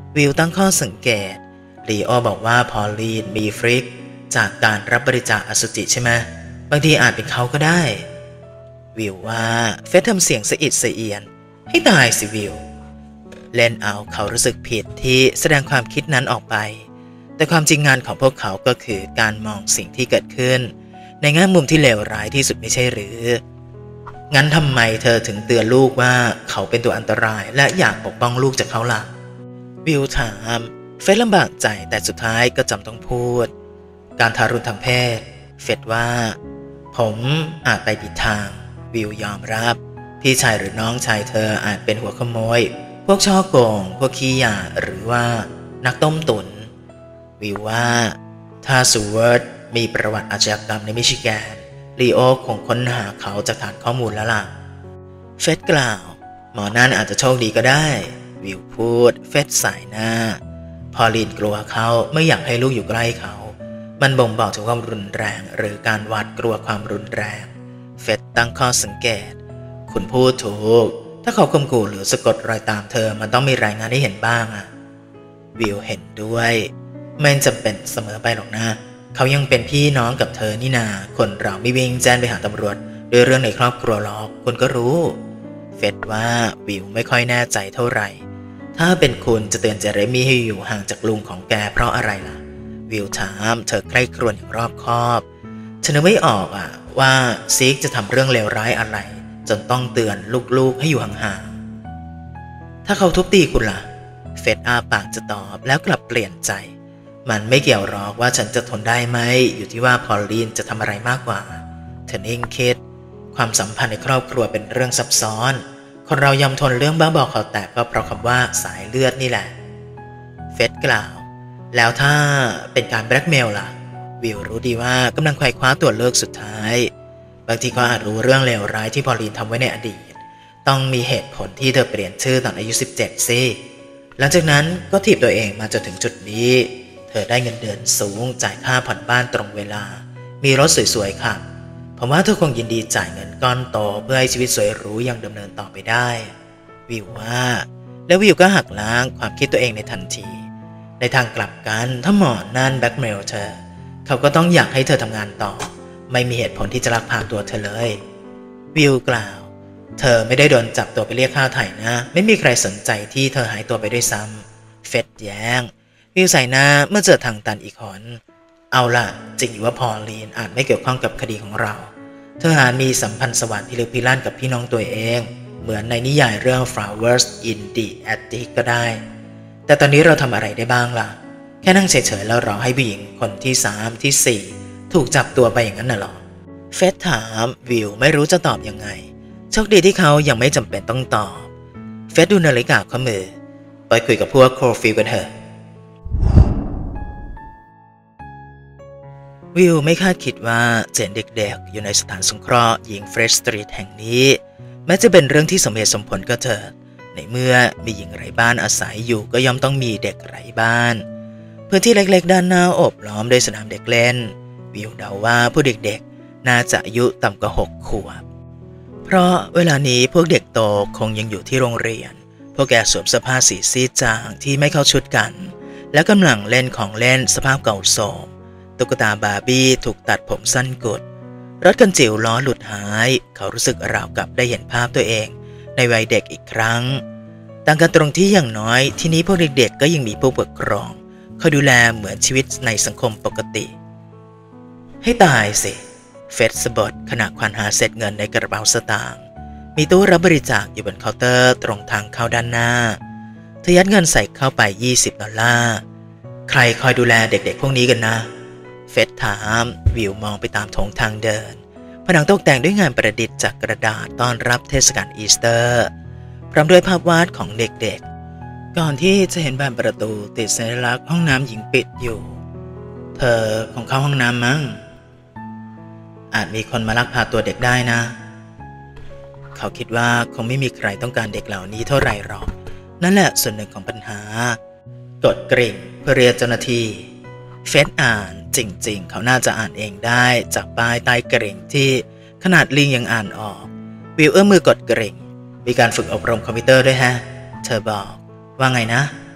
วิวตั้งข้อสังเกตลีโอบอกว่าพอลลีนมีฟริกจากการรับบริจาคอสุจิใช่ไหมบางทีอาจเป็นเขาก็ได้วิวว่าเฟสทำเสียงสะอิดสะเอียนให้ตายสิวิวเล่นเอาเขารู้สึกผิดที่แสดงความคิดนั้นออกไปแต่ความจริงงานของพวกเขาก็คือการมองสิ่งที่เกิดขึ้นในแง่มุมที่เลวร้ายที่สุดไม่ใช่หรืองั้นทำไมเธอถึงเตือนลูกว่าเขาเป็นตัวอันตรายและอยากปกป้องลูกจากเขาล่ะวิวถามเฟสลำบากใจแต่สุดท้ายก็จำต้องพูดการทารุณทางเพศเฟสว่าผมอาจไปผิดทางวิวยอมรับพี่ชายหรือน้องชายเธออาจเป็นหัวขโมยพวกช่อโกงพวกขี้ยาหรือว่านักต้มตุนวิวว่าถ้าซูเวิร์ดมีประวัติอาชญากรรมในมิชิแกนลีโอคงค้นหาเขาจากฐานข้อมูลแล้วล่ะเฟสกล่าวหมอนั่นอาจจะโชคดีก็ได้วิวพูดเฟสสายหน้าพอลีนกลัวเขาไม่อยากให้ลูกอยู่ใกล้เขามันบ่งบอกถึงความรุนแรงหรือการหวาดกลัวความรุนแรงเฟสตั้งข้อสังเกตคุณพูดถูกถ้าเขาข่มขู่หรือสะกดรอยตามเธอมันต้องมีรายงานให้เห็นบ้างอะวิวเห็นด้วยไม่จำเป็นเสมอไปหรอกนะเขายังเป็นพี่น้องกับเธอนี่นาคนเราไม่วิ่งแจ้งไปหาตำรวจด้วยเรื่องในครอบครัวหรอกคุณก็รู้เฟสว่าวิวไม่ค่อยแน่ใจเท่าไหร่ถ้าเป็นคุณจะเตือนเจเรมี่ให้อยู่ห่างจากลุงของแกเพราะอะไรล่ะวิวถามเธอใกล้ครวญอย่างรอบคอบฉันนึกไม่ออกอ่ะว่าซิกจะทำเรื่องเลวร้ายอะไรจนต้องเตือนลูกๆให้อยู่ห่างๆถ้าเขาทุบตีคุณล่ะเฟสอาปากจะตอบแล้วกลับเปลี่ยนใจมันไม่เกี่ยวหรอกว่าฉันจะทนได้ไหมอยู่ที่ว่าพอลลีนจะทำอะไรมากกว่าเธอเองคิดความสัมพันธ์ในครอบครัวเป็นเรื่องซับซ้อนคนเรายอมทนเรื่องบ้าบอคอแตกก็เพราะคำว่าสายเลือดนี่แหละเฟสกล่าวแล้วถ้าเป็นการแบล็กเมลล่ะวิวรู้ดีว่ากำลังไขว่คว้าตัวเลิกสุดท้ายบางทีก็อาจรู้เรื่องเลวร้ายที่พอลลีนทำไว้ในอดีตต้องมีเหตุผลที่เธอเปลี่ยนชื่อตอนอายุสิบเจ็ดสิหลังจากนั้นก็ถีบตัวเองมาจนถึงจุดนี้เธอได้เงินเดือนสูงจ่ายค่าผ่อนบ้านตรงเวลามีรถสวยๆขับผมว่าเธอคงยินดีจ่ายเงินก้อนโตเพื่อให้ชีวิตสวยหรูยังดำเนินต่อไปได้วิวว่าแล้ววิวก็หักล้างความคิดตัวเองในทันทีในทางกลับกันถ้าหมอนั่นแบล็กเมลเธอเขาก็ต้องอยากให้เธอทำงานต่อไม่มีเหตุผลที่จะลักพาตัวเธอเลยวิวกล่าวเธอไม่ได้โดนจับตัวไปเรียกค่าไถ่นะไม่มีใครสนใจที่เธอหายตัวไปด้วยซ้ำเฟดแย้งวิวใส่หน้าเมื่อเจอทางตันอีกหนเอาล่ะจริงอยู่ว่าพอลลีนอาจไม่เกี่ยวข้องกับคดีของเราเธออาจมีสัมพันธ์สวรรค์พิลึกพิลั่นกับพี่น้องตัวเองเหมือนในนิยายเรื่อง Flowers in the Attic ก็ได้แต่ตอนนี้เราทำอะไรได้บ้างล่ะแค่นั่งเฉยๆแล้วรอให้ผู้หญิงคนที่สามที่สี่ถูกจับตัวไปอย่างนั้นน่ะหรอเฟสถามวิวไม่รู้จะตอบยังไงโชคดีที่เขายังไม่จำเป็นต้องตอบเฟสดูนาฬิกาข้อมือไปคุยกับพวกโครฟิลกันเถอะวิวไม่คาดคิดว่าจะเห็นเด็กๆอยู่ในสถานสงเคราะห์หญิงเฟรชสตรีทแห่งนี้แม้จะเป็นเรื่องที่สมเหตุสมผลก็เถิดในเมื่อมีหญิงไร้บ้านอาศัยอยู่ก็ย่อมต้องมีเด็กไร้บ้านพื้นที่เล็กๆด้านหน้าโอบล้อมด้วยสนามเด็กเล่นวิวเดาว่าผู้เด็กๆน่าจะอายุต่ำกว่าหกขวบเพราะเวลานี้พวกเด็กโตคงยังอยู่ที่โรงเรียนพวกแกสวมเสื้อผ้าสีซีดจางที่ไม่เข้าชุดกันและกำลังเล่นของเล่นสภาพเก่าโทรมตุ๊กตาบาร์บี้ถูกตัดผมสั้นกุดรถกันจิ๋วล้อหลุดหายเขารู้สึกราวกับได้เห็นภาพตัวเองในวัยเด็กอีกครั้งต่างกันตรงที่อย่างน้อยที่นี้พวกเด็กๆก็ยังมีผู้ปกครองคอยดูแลเหมือนชีวิตในสังคมปกติให้ตายสิเฟสสะบัดขณะควานหาเศษเงินในกระเป๋าสตางค์มีตู้รับบริจาคอยู่บนเคาน์เตอร์ตรงทางเข้าด้านหน้าเธอยัดเงินใส่เข้าไปยี่สิบดอลลาร์ใครคอยดูแลเด็กๆพวกนี้กันนะเฟสถามวิวมองไปตามโถงทางเดินผนังตกแต่งด้วยงานประดิษฐ์จากกระดาษต้อนรับเทศกาลอีสเตอร์พร้อมด้วยภาพวาดของเด็กๆก่อนที่จะเห็นบานประตูติดสัญลักษณ์ห้องน้ำหญิงปิดอยู่เธอคงเข้าห้องน้ำมั้งอาจมีคนมาลักพาตัวเด็กได้นะเขาคิดว่าคงไม่มีใครต้องการเด็กเหล่านี้เท่าไหร่หรอกนั่นแหละส่วนหนึ่งของปัญหากดกริ่งเพื่อเรียกเจ้าหน้าที่เฟสอ่านจริงๆเขาน่าจะอ่านเองได้จากป้ายใต้กริ่งที่ขนาดลิงยังอ่านออกวิวเอื้อมมือกดกริ่งมีการฝึกอบรมคอมพิวเตอร์ด้วยฮะเธอบอกว่าไงนะ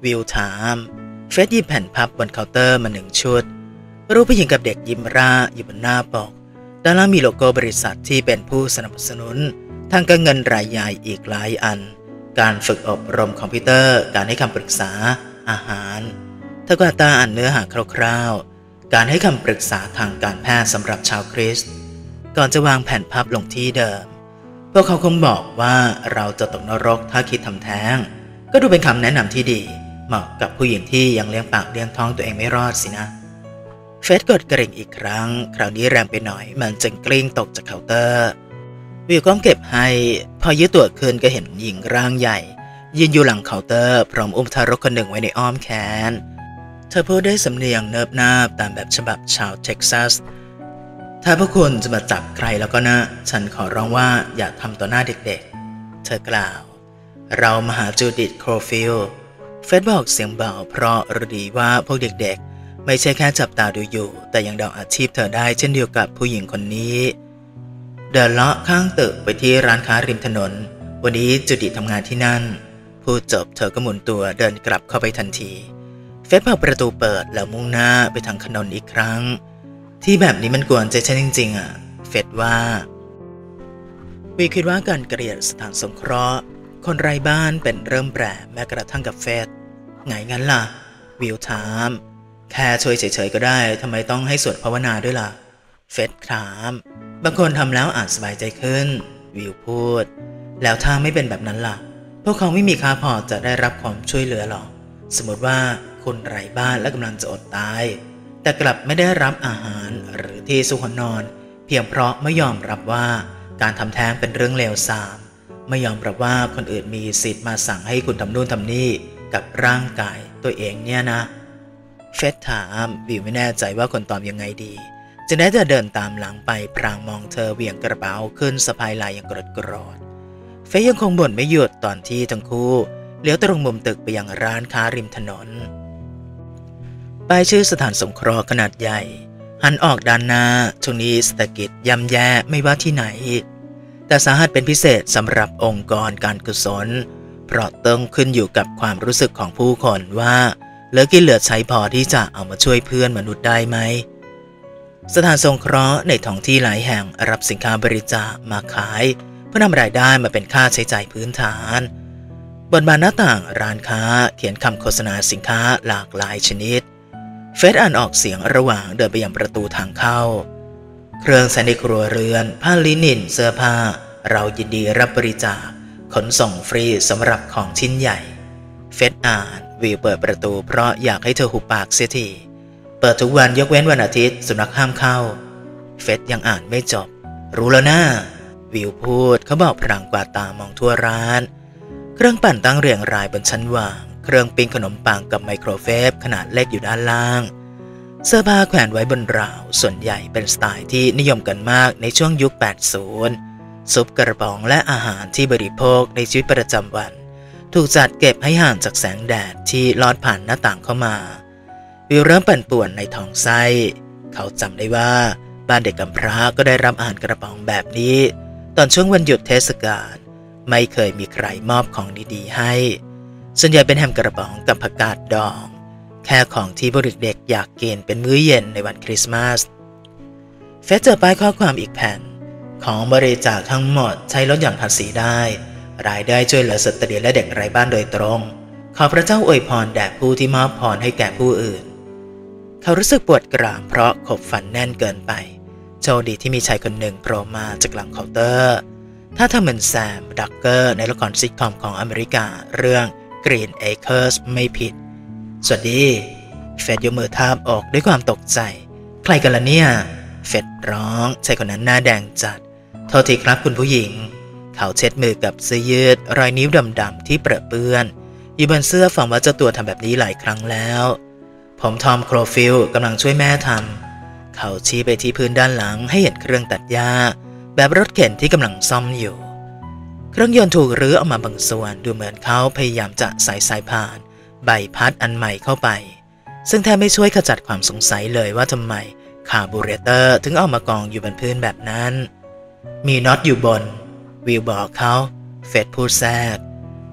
วิวถามเฟสหยิบแผ่นพับบนเคาน์เตอร์มาหนึ่งชุดรูปผู้หญิงกับเด็กยิ้มร่าอยู่บนหน้าปกด้านล่างมีโลโก้บริษัทที่เป็นผู้สนับสนุนทางการเงินรายใหญ่อีกหลายอันการฝึกอบรมคอมพิวเตอร์การให้คำปรึกษาอาหารเธอก็ตาอ่านเนื้อหาคร่าวๆการให้คำปรึกษาทางการแพทย์สำหรับชาวคริสต์ก่อนจะวางแผ่นพับลงที่เดิมพวกเขาคงบอกว่าเราจะตกนรกถ้าคิดทำแท้งก็ดูเป็นคำแนะนำที่ดีเหมาะกับผู้หญิงที่ยังเลี้ยงปากเลี้ยงท้องตัวเองไม่รอดสินะเฟสกดกริ่งอีกครั้งคราวนี้แรงไปหน่อยมันจึงกลิ้งตกจากเคาน์เตอร์วิวก้มเก็บให้พอยืดตัวขึ้นก็เห็นหญิงร่างใหญ่ยืนอยู่หลังเคาน์เตอร์พร้อมอุ้มทารกคนหนึ่งไว้ในอ้อมแขนเธอพูดด้วยสำเนียงเนิบนาบตามแบบฉบับชาวเท็กซัสถ้าพวกคุณจะมาจับใครแล้วก็นะฉันขอร้องว่าอย่าทำต่อหน้าเด็กๆเธอกล่าวเรามาหาจูดิธ โครฟิลด์เฟสบอกเสียงเบาเพราะรู้ดีว่าพวกเด็กๆไม่ใช่แค่จับตาดูอยู่แต่ยังเดาอาชีพเธอได้เช่นเดียวกับผู้หญิงคนนี้เดินเลาะข้างตึกไปที่ร้านค้าริมถนนวันนี้จูดิธทำงานที่นั่นพูดจบเธอก็หมุนตัวเดินกลับเข้าไปทันทีเฟสเปิดประตูเปิดแล้วมุ่งหน้าไปทางถนนอีกครั้งที่แบบนี้มันกวนใจฉันจริงๆอ่ะเฟสว่าวีคิดว่าการเกลียดสถานสงเคราะห์คนไร้บ้านเป็นเริ่มแปรแม้กระทั่งกับเฟสไงงั้นล่ะวิวถามแค่ช่วยเฉยๆก็ได้ทำไมต้องให้สวดภาวนาด้วยล่ะเฟสถามบางคนทำแล้วอาจสบายใจขึ้นวิวพูดแล้วถ้าไม่เป็นแบบนั้นล่ะพวกเขาไม่มีค่าพอจะได้รับความช่วยเหลือหรอกสมมติว่าคุณไร้บ้านและกำลังจะอดตายแต่กลับไม่ได้รับอาหารหรือที่สุขนอนเพียงเพราะไม่ยอมรับว่าการทำแท้งเป็นเรื่องเลวทรามไม่ยอมรับว่าคนอื่นมีสิทธิ์มาสั่งให้คุณทำนู่นทำนี่กับร่างกายตัวเองเนี่ยนะเฟสถามวิวไม่แน่ใจว่าคนตอบยังไงดีจึงได้แต่เดินตามหลังไปพรางมองเธอเหวี่ยงกระเป๋าขึ้นสะพายไหล่อย่างโกรธเฟสยังคงบ่นไม่หยุดตอนที่ทั้งคู่เลี้ยวตรงมุมตึกไปยังร้านค้าริมถนนป้ายชื่อสถานสงเคราะห์ขนาดใหญ่หันออกด้านหน้าช่วงนี้เศรษฐกิจย่ำแย่ไม่ว่าที่ไหนแต่สาหัสเป็นพิเศษสำหรับองค์กรการกุศลเพราะต้องขึ้นอยู่กับความรู้สึกของผู้คนว่าเหลือกินเหลือใช้พอที่จะเอามาช่วยเพื่อนมนุษย์ได้ไหมสถานสงเคราะห์ในท้องที่หลายแห่งรับสินค้าบริจาคมาขายเพื่อนำรายได้มาเป็นค่าใช้จ่ายพื้นฐานบนบานหน้าต่างร้านค้าเขียนคำโฆษณาสินค้าหลากหลายชนิดเฟสอ่านออกเสียงระหว่างเดินไปยังประตูทางเข้าเครื่องใช้ในครัวเรือนผ้าลินินเสื้อผ้าเรายินดีรับบริจาคขนส่งฟรีสำหรับของชิ้นใหญ่เฟสอ่านวิวเปิดประตูเพราะอยากให้เธอหุบปากเสียทีเปิดทุกวันยกเว้นวันอาทิตย์สุนัขห้ามเข้าเฟสยังอ่านไม่จบรู้แล้วนะวิวพูดเขาบอกพลางกวาดตามองทั่วร้านเครื่องปั่นตั้งเรียงรายบนชั้นวางเครื่องปิ้งขนมปังกับไมโครเวฟขนาดเล็กอยู่ด้านล่างเสื้อผ้าแขวนไว้บนราวส่วนใหญ่เป็นสไตล์ที่นิยมกันมากในช่วงยุค แปดสิบ ซุปกระป๋องและอาหารที่บริโภคในชีวิตประจำวันถูกจัดเก็บให้ห่างจากแสงแดดที่ลอดผ่านหน้าต่างเข้ามาวิวเริ่มปั่นป่วนในท้องไส้เขาจำได้ว่าบ้านเด็กกำพร้าก็ได้รับอาหารกระป๋องแบบนี้ตอนช่วงวันหยุดเทศกาลไม่เคยมีใครมอบของดีๆให้ส่วนใหญ่เป็นแฮมกระป๋องกับผักกาดดองแค่ของที่พวกเด็กๆอยากกินเป็นมื้อเย็นในวันคริสต์มาสเฟสเจอป้ายข้อความอีกแผ่นของบริจาคทั้งหมดใช้ลดหย่อนภาษีได้รายได้ช่วยเหลือสตรีและเด็กไร้บ้านโดยตรงขอพระเจ้าอวยพรแด่ผู้ที่มอบพรให้แก่ผู้อื่นเขารู้สึกปวดกรามเพราะขบฝันแน่นเกินไปโชคดีที่มีชายคนหนึ่งโผล่มาจากหลังเคาน์เตอร์ถ้าทำเหมือนแซมดักเกอร์ในละครซิทคอมของอเมริกาเรื่อง Green Acres ไม่ผิดสวัสดีเฟดยกมือทาบอกด้วยความตกใจใครกันล่ะเนี่ยเฟดร้องชายคนนั้นหน้าแดงจัดโทษทีครับคุณผู้หญิงเขาเช็ดมือกับเสื้อยืดรอยนิ้วดำๆที่เปรอะเปื้อนอยู่บนเสื้อฝังว่าเจ้าตัวทำแบบนี้หลายครั้งแล้วผมทอมโครฟิลกำลังช่วยแม่ทำเขาชี้ไปที่พื้นด้านหลังให้เห็นเครื่องตัดหญ้าแบบรถเข็นที่กำลังซ่อมอยู่เครื่องยนต์ถูกรื้อออกมาบางส่วนดูเหมือนเขาพยายามจะใส่สายพานใบพัดอันใหม่เข้าไปซึ่งแทบไม่ช่วยขจัดความสงสัยเลยว่าทำไมคาร์บูเรเตอร์ถึงเอามากองอยู่บนพื้นแบบนั้นมีน็อตอยู่บนวิวบอกเขาเฟดพูดแทรก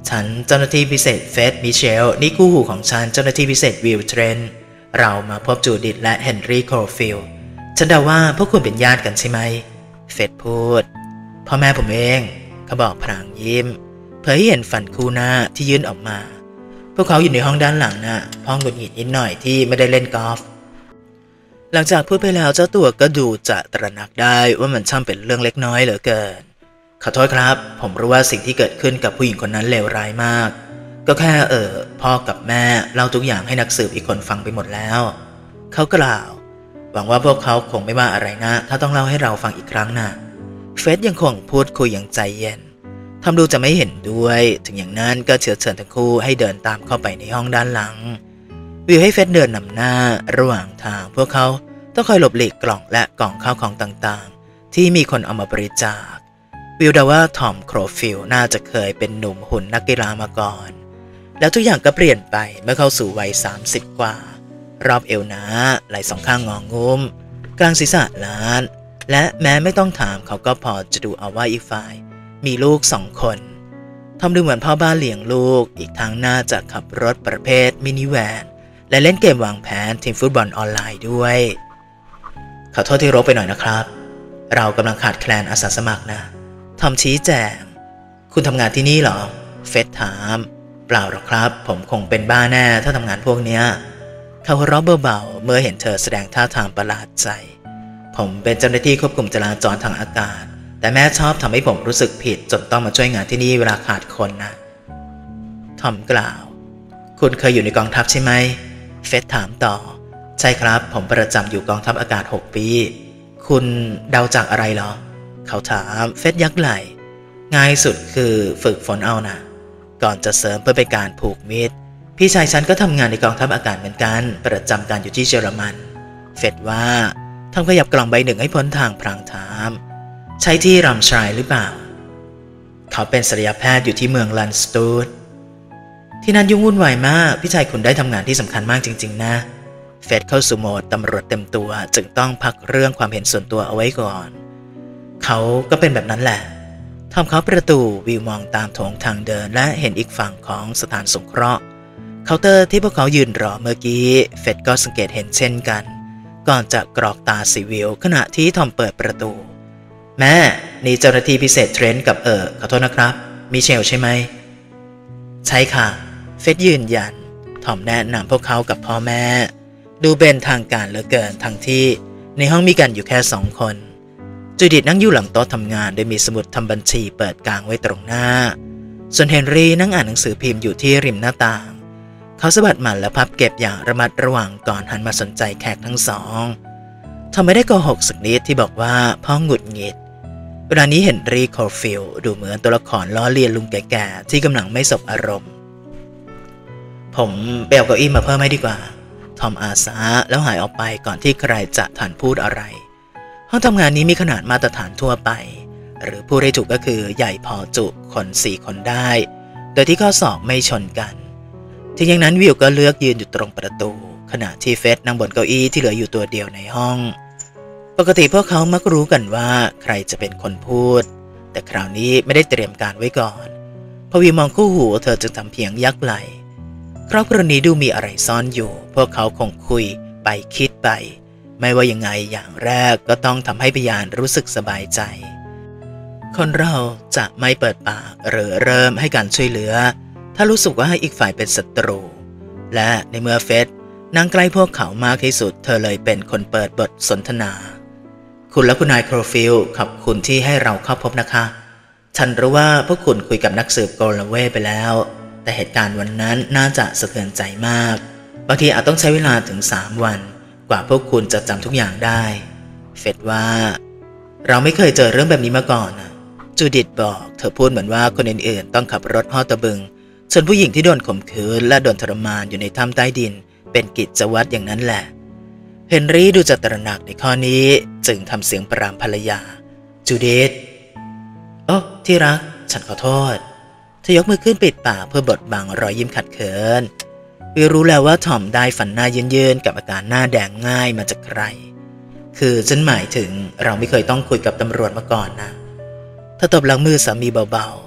ฉันเจ้าหน้าที่พิเศษเฟธมิเชลนี่คู่หูของฉันเจ้าหน้าที่พิเศษวิลเทรนเรามาพบจูดิธและเฮนรี่โครฟิลด์ฉันเดาว่าพวกคุณเป็นญาติกันใช่ไหมเฟธพูดพ่อแม่ผมเองเขาบอกพลางยิ้มเผยให้เห็นฟันคู่หน้าที่ยื่นออกมาพวกเขาอยู่ในห้องด้านหลังน่ะห้องหงุดหงิดนิดหน่อยที่ไม่ได้เล่นกอล์ฟหลังจากพูดไปแล้วเจ้าตัวก็ดูจะตระหนักได้ว่ามันช่างเป็นเรื่องเล็กน้อยเหลือเกินขอโทษครับผมรู้ว่าสิ่งที่เกิดขึ้นกับผู้หญิงคนนั้นเลวร้ายมากก็แค่เออพ่อกับแม่เล่าทุกอย่างให้นักสืบอีกคนฟังไปหมดแล้วเขากล่าวหวังว่าพวกเขาคงไม่ว่าอะไรนะถ้าต้องเล่าให้เราฟังอีกครั้งนะเฟธยังคงพูดคุยอย่างใจเย็นทำดูจะไม่เห็นด้วยถึงอย่างนั้นก็เชื้อเชิญทั้งคู่ให้เดินตามเข้าไปในห้องด้านหลังวิวให้เฟธเดินนำหน้าระหว่างทางพวกเขาต้องคอยหลบหลีกกล่องและกล่องข้าวของต่างๆที่มีคนเอามาบริจาควิวเดาว่าทอมโครฟิลด์น่าจะเคยเป็นหนุ่มหุ่นนักกีฬามาก่อนแล้วทุกอย่างก็เปลี่ยนไปเมื่อเข้าสู่วัยสามสิบกว่ารอบเอวหนาไหล่สองข้างงองุ้มกลางศีรษะล้านและแม้ไม่ต้องถามเขาก็พอจะดูเอาว่าอีกฝ่ายมีลูกสองคนทำดูเหมือนพ่อบ้านเลี้ยงลูกอีกทั้งน่าจะขับรถประเภทมินิแวนและเล่นเกมวางแผนทีมฟุตบอลออนไลน์ด้วยขอโทษที่รบไปหน่อยนะครับเรากำลังขาดแคลนอาสาสมัครนะทอมชี้แจงคุณทำงานที่นี่เหรอเฟธถามเปล่าหรอกครับผมคงเป็นบ้าแน่ถ้าทำงานพวกเนี้ยเขาหัวเราะเบาๆเมื่อเห็นเธอแสดงท่าทางประหลาดใจผมเป็นเจ้าหน้าที่ควบคุมจราจรทางอากาศแต่แม่ชอบทำให้ผมรู้สึกผิดจนต้องมาช่วยงานที่นี่เวลาขาดคนนะทอมกล่าวคุณเคยอยู่ในกองทัพใช่ไหมเฟธถามต่อใช่ครับผมประจำอยู่กองทัพอากาศหกปีคุณเดาจากอะไรเหรอเขาถามเฟธยักไหล่ง่ายสุดคือฝึกฝนเอานะก่อนจะเสริมเพื่อเป็นการผูกมิตรพี่ชายฉันก็ทำงานในกองทัพอากาศเหมือนกันประจำการอยู่ที่เยอรมันเฟธว่าทำขยับกล่องใบหนึ่งให้พ้นทางพลางถามใช้ที่รัมชายหรือเปล่าเขาเป็นศัลยแพทย์อยู่ที่เมืองลันสตูดที่นั่นยุ่งวุ่นวายมากพี่ชายคุณได้ทำงานที่สำคัญมากจริงๆนะเฟธเข้าสู่โหมดตำรวจเต็มตัวจึงต้องพักเรื่องความเห็นส่วนตัวเอาไว้ก่อนเขาก็เป็นแบบนั้นแหละทำเขาประตูวิวมองตามโถงทางเดินและเห็นอีกฝั่งของสถานสงเคราะห์เคาน์เตอร์ที่พวกเขายืนรอเมื่อกี้เฟธก็สังเกตเห็นเช่นกันก่อนจะกรอกตาสีวิวขณะที่ทอมเปิดประตูแม่นี่เจ้าหน้าที่พิเศษเทรนต์กับเออขอโทษนะครับมิเชลใช่ไหมใช่ค่ะเฟธยืนยันทอมแนะนำพวกเขากับพ่อแม่ดูเป็นทางการเหลือเกินทั้งที่ในห้องมีกันอยู่แค่สองคนจูดิธนั่งอยู่หลังโต๊ะทำงานโดยมีสมุดทำบัญชีเปิดกลางไว้ตรงหน้าส่วนเฮนรี่นั่งอ่านหนังสือพิมพ์อยู่ที่ริมหน้าต่างเขาสะบัดหมัดและพับเก็บอย่างระมัดระวังก่อนหันมาสนใจแขกทั้งสองทอมไม่ได้โกหกสักนิดที่บอกว่าพ่อหงุดหงิดเวลานี้เฮนรี่โคลฟิลด์ดูเหมือนตัวละครล้อเลียนลุงแก่ๆที่กำลังไม่สบอารมณ์ผมไปเอาเก้าอี้มาเพิ่มให้ดีกว่าทอมอาสาแล้วหายออกไปก่อนที่ใครจะทันพูดอะไรห้องทำงานนี้มีขนาดมาตรฐานทั่วไปหรือผู้ได้ถูกก็คือใหญ่พอจุคนสี่คนได้โดยที่ข้อศอกไม่ชนกันถึงอย่างนั้นวิวก็เลือกยืนอยู่ตรงประตูขณะที่เฟธนั่งบนเก้าอี้ที่เหลืออยู่ตัวเดียวในห้องปกติพวกเขามักรู้กันว่าใครจะเป็นคนพูดแต่คราวนี้ไม่ได้เตรียมการไว้ก่อนพอวิวมองคู่หูเธอจึงทำเพียงยักไหล่ครอบครัวนี้ดูมีอะไรซ่อนอยู่พวกเขาคงคุยไปคิดไปไม่ว่ายังไงอย่างแรกก็ต้องทำให้พยานรู้สึกสบายใจคนเราจะไม่เปิดปากหรือเริ่มให้การช่วยเหลือถ้ารู้สึกว่าอีกฝ่ายเป็นศัตรูและในเมื่อเฟธนั่งใกล้พวกเขามากที่สุดเธอเลยเป็นคนเปิดบทสนทนาคุณและคุณนายโครฟิลด์ขอบคุณที่ให้เราเข้าพบนะคะฉันรู้ว่าพวกคุณคุยกับนักสืบโกลเว่ไปแล้วแต่เหตุการณ์วันนั้นน่าจะสะเทือนใจมากบางทีอาจต้องใช้เวลาถึงสามวันกว่าพวกคุณจะจำทุกอย่างได้เฟธว่าเราไม่เคยเจอเรื่องแบบนี้มาก่อนนะจูดิธบอกเธอพูดเหมือนว่าคนอื่นๆต้องขับรถฮอตะบึงส่วนผู้หญิงที่โดนข่มขืนและโดนทรมานอยู่ในถ้ำใต้ดินเป็นกิจวัตรอย่างนั้นแหละเฮนรี่ดูจะตระหนักในข้อนี้จึงทำเสียงปรามภรรยาจูดิธโอ้ที่รักฉันขอโทษเธอยกมือขึ้นปิดปากเพื่อบดบังรอยยิ้มขัดเขินวิวรู้แล้วว่าทอมได้ฟันหน้าเยืนๆกับอาการหน้าแดงง่ายมาจากใครคือฉันหมายถึงเราไม่เคยต้องคุยกับตำรวจมาก่อนนะเธอตบหลังมือสามีเบาๆ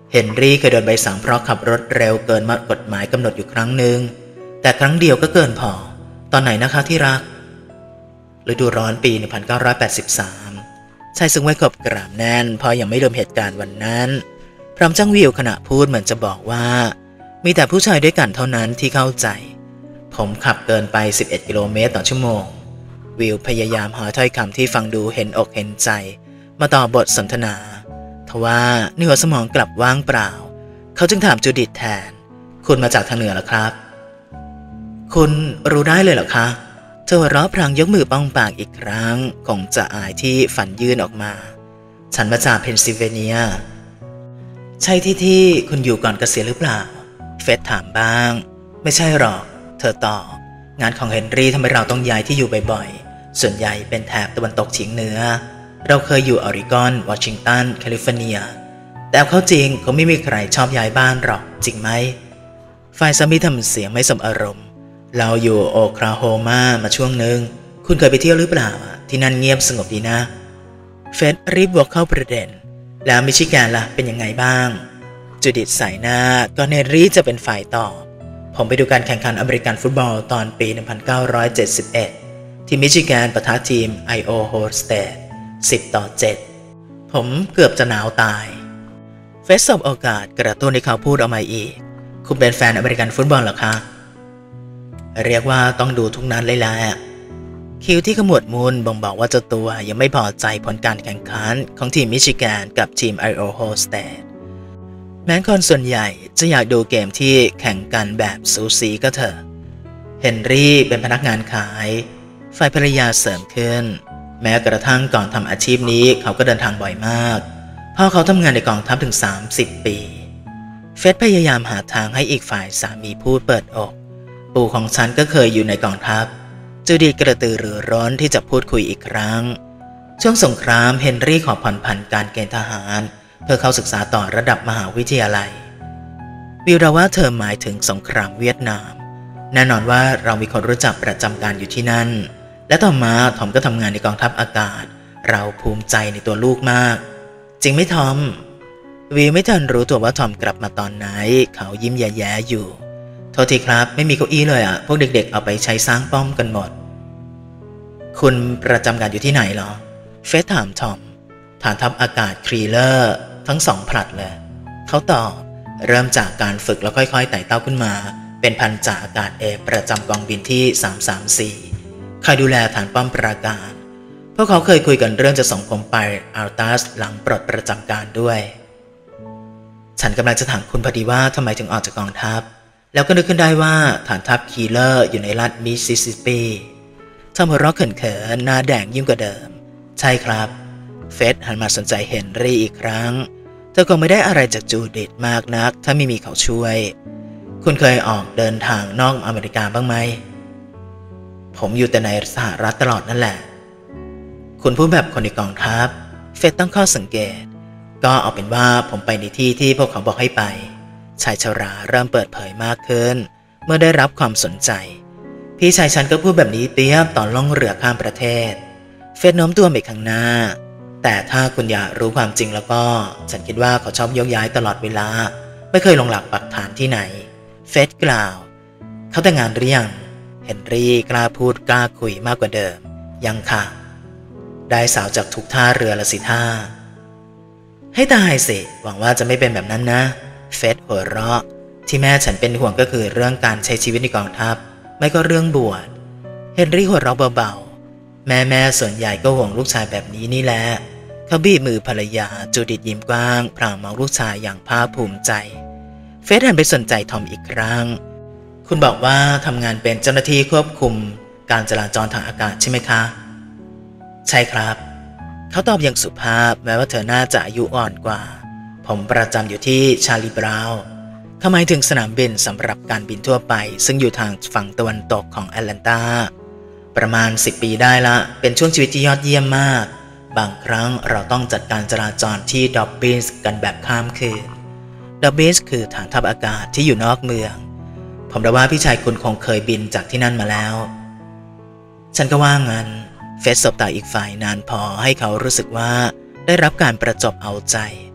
เฮนรี่เคยโดนใบสั่งเพราะขับรถเร็วเกินกฎหมายกำหนดอยู่ครั้งหนึ่งแต่ครั้งเดียวก็เกินพอตอนไหนนะคะที่รักฤดูร้อนปีหนึ่งพันเก้าร้อยแปดสิบสามชายซึ่งไว้กบกรามแน่นพอยังไม่ลืมเหตุการณ์วันนั้นพร้อมจ้างวิวขณะพูดเหมือนจะบอกว่ามีแต่ผู้ชายด้วยกันเท่านั้นที่เข้าใจผมขับเกินไปสิบเอ็ดกิโลเมตรต่อชั่วโมงวิวพยายามหาถ้อยคำที่ฟังดูเห็นอกเห็นใจมาต่อบทสนทนาทว่าในหัวสมองกลับว่างเปล่าเขาจึงถามจูดิตแทนคุณมาจากทางเหนือเหรอครับคุณรู้ได้เลยเหรอคะเธอหัวเราะพลางยกมือป้องปากอีกครั้งคงจะอายที่ฝันยื่นออกมาฉันมาจากเพนซิลเวเนียใช่ที่ที่คุณอยู่ก่อนเกษียณหรือเปล่าเฟร็ดถามบ้างไม่ใช่หรอกเธอตอบงานของเฮนรี่ทำให้เราต้องย้ายที่อยู่บ่อยๆส่วนใหญ่เป็นแถบตะวันตกเฉียงเหนือเราเคยอยู่ออริกอนวอชิงตันแคลิฟอร์เนียแต่เอาเข้าจริงคงไม่มีใครชอบย้ายบ้านหรอกจริงไหมฝ่ายสามีทำเสียงไม่สมอารมณ์เราอยู่โอคลาโฮมามาช่วงหนึ่งคุณเคยไปเที่ยวหรือเปล่าที่นั่นเงียบสงบดีนะเฟร็ดรีบบอกเข้าประเด็นแล้วมิชิแกนล่ะเป็นยังไงบ้างจูดิตสายหน้าก่อนเฮนรี่จะเป็นฝ่ายตอบผมไปดูการแข่งขันอเมริกันฟุตบอลตอนปีหนึ่งพันเก้าร้อยเจ็ดสิบเอ็ดที่มิชิแกนปะทะทีมไอโอโฮสเตดสิบต่อเจ็ดผมเกือบจะหนาวตายเฟสสบโอกาสกระตุ้นให้เขาพูดออกมาอีกคุณเป็นแฟนอเมริกันฟุตบอลเหรอคะเรียกว่าต้องดูทุกนัดเลยแหละคิวที่ขมวดมูลบ่งบอกว่าเจ้าตัวยังไม่พอใจผลการแข่งขันของทีมมิชิแกนกับทีมไอโอโฮสเตดแม้คนส่วนใหญ่จะอยากดูเกมที่แข่งกันแบบสูสีก็เถอะเฮนรี่เป็นพนักงานขายฝ่ายภรรยาเสริมขึ้นแม้กระทั่งก่อนทำอาชีพนี้เขาก็เดินทางบ่อยมากเพราะเขาทำงานในกองทัพถึงสามสิบปีเฟร็ดพยายามหาทางให้อีกฝ่ายสามีพูดเปิดอกปู่ของฉันก็เคยอยู่ในกองทัพจูดีกระตือรือร้นที่จะพูดคุยอีกครั้งช่วงสงครามเฮนรี่ขอผ่อนผันการเกณฑ์ทหารเพื่อเข้าศึกษาต่อระดับมหาวิทยาลัยวิวเราว่าเธอหมายถึงสงครามเวียดนามแน่นอนว่าเรามีคนรู้จักประจำการอยู่ที่นั่นและต่อมาทอมก็ทำงานในกองทัพอากาศเราภูมิใจในตัวลูกมากจริงไหมทอมวิวไม่ทันรู้ตัวว่าทอมกลับมาตอนไหนเขายิ้มแย่ๆอยู่โทษทีครับไม่มีเก้าอี้เลยอ่ะพวกเด็กๆเอาไปใช้สร้างป้อมกันหมดคุณประจำการอยู่ที่ไหนเหรอเฟสถามทอมฐานทัพอากาศครีเลอร์ทั้งสองผลัดเลยเขาตอบเริ่มจากการฝึกแล้วค่อยๆไต่เต้าขึ้นมาเป็นพันจ่าอากาศเอกประจำกองบินที่สามสามสี่คอยดูแลฐานป้อมปราการพวกเขาเคยคุยกันเรื่องจะส่งผมไปอัลตัสหลังปลดประจำการด้วยฉันกำลังจะถามคุณพอดีว่าทำไมถึงออกจากกองทัพแล้วก็นึกขึ้นได้ว่าฐานทัพคีเลอร์อยู่ในรัฐมิสซิสซิปปีทอมหัวเราะเขินๆหน้าแดงยิ่งกว่าเดิมใช่ครับเฟร็ดหันมาสนใจเฮนรี่อีกครั้งเธอคงไม่ได้อะไรจากจูดิตมากนักถ้าไม่มีเขาช่วยคุณเคยออกเดินทางนอกอเมริกาบ้างไหมผมอยู่แต่ในสหรัฐตลอดนั่นแหละคุณพูดแบบคนในกองทัพเฟร็ดตั้งข้อสังเกตก็เอาเป็นว่าผมไปในที่ที่พวกเขาบอกให้ไปชายชราเริ่มเปิดเผยมากขึ้นเมื่อได้รับความสนใจพี่ชายฉันก็พูดแบบนี้เตี้ยตอนล่องเรือข้ามประเทศเฟร็ดโน้มตัวไปข้างหน้าแต่ถ้าคุณอยากรู้ความจริงแล้วก็ฉันคิดว่าเขาชอบยกย้ายตลอดเวลาไม่เคยลงหลักปักฐานที่ไหนเฟร็ดกล่าวเขาแต่งงานหรือยังเฮนรี่กล้าพูดกล้าคุยมากกว่าเดิมยังค่ะได้สาวจากทุกท่าเรือละสิท่าให้ตายสิหวังว่าจะไม่เป็นแบบนั้นนะเฟร็ดหัวเราะที่แม่ฉันเป็นห่วงก็คือเรื่องการใช้ชีวิตในกองทัพไม่ก็เรื่องบวชเฮนรี่หัวเราะเบาๆแม่แม่ส่วนใหญ่ก็ห่วงลูกชายแบบนี้นี่แหละเขาบีบมือภรรยาจูดิตยิ้มกว้างพลางมองลูกชายอย่างภาคภูมิใจเฟร็ดหันไปสนใจทอมอีกครั้งคุณบอกว่าทำงานเป็นเจ้าหน้าที่ควบคุมการจราจรทางอากาศใช่ไหมคะใช่ครับเขาตอบอย่างสุภาพแม้ว่าเธอน่าจะอายุอ่อนกว่าผมประจำอยู่ที่ชาลีบราวน์ทำไมถึงสนามบินสำหรับการบินทั่วไปซึ่งอยู่ทางฝั่งตะวันตกของแอตแลนตาประมาณสิบปีได้ละเป็นช่วงชีวิตที่ยอดเยี่ยมมากบางครั้งเราต้องจัดการจราจรที่ดอบบินส์กันแบบข้ามคืนดอบบินส์คือฐานทัพอากาศที่อยู่นอกเมืองผมเดาว่าพี่ชายคุณคงเคยบินจากที่นั่นมาแล้วฉันก็ว่างั้นเฟสสบตาอีกฝ่ายนานพอให้เขารู้สึกว่าได้รับการประจบเอาใจ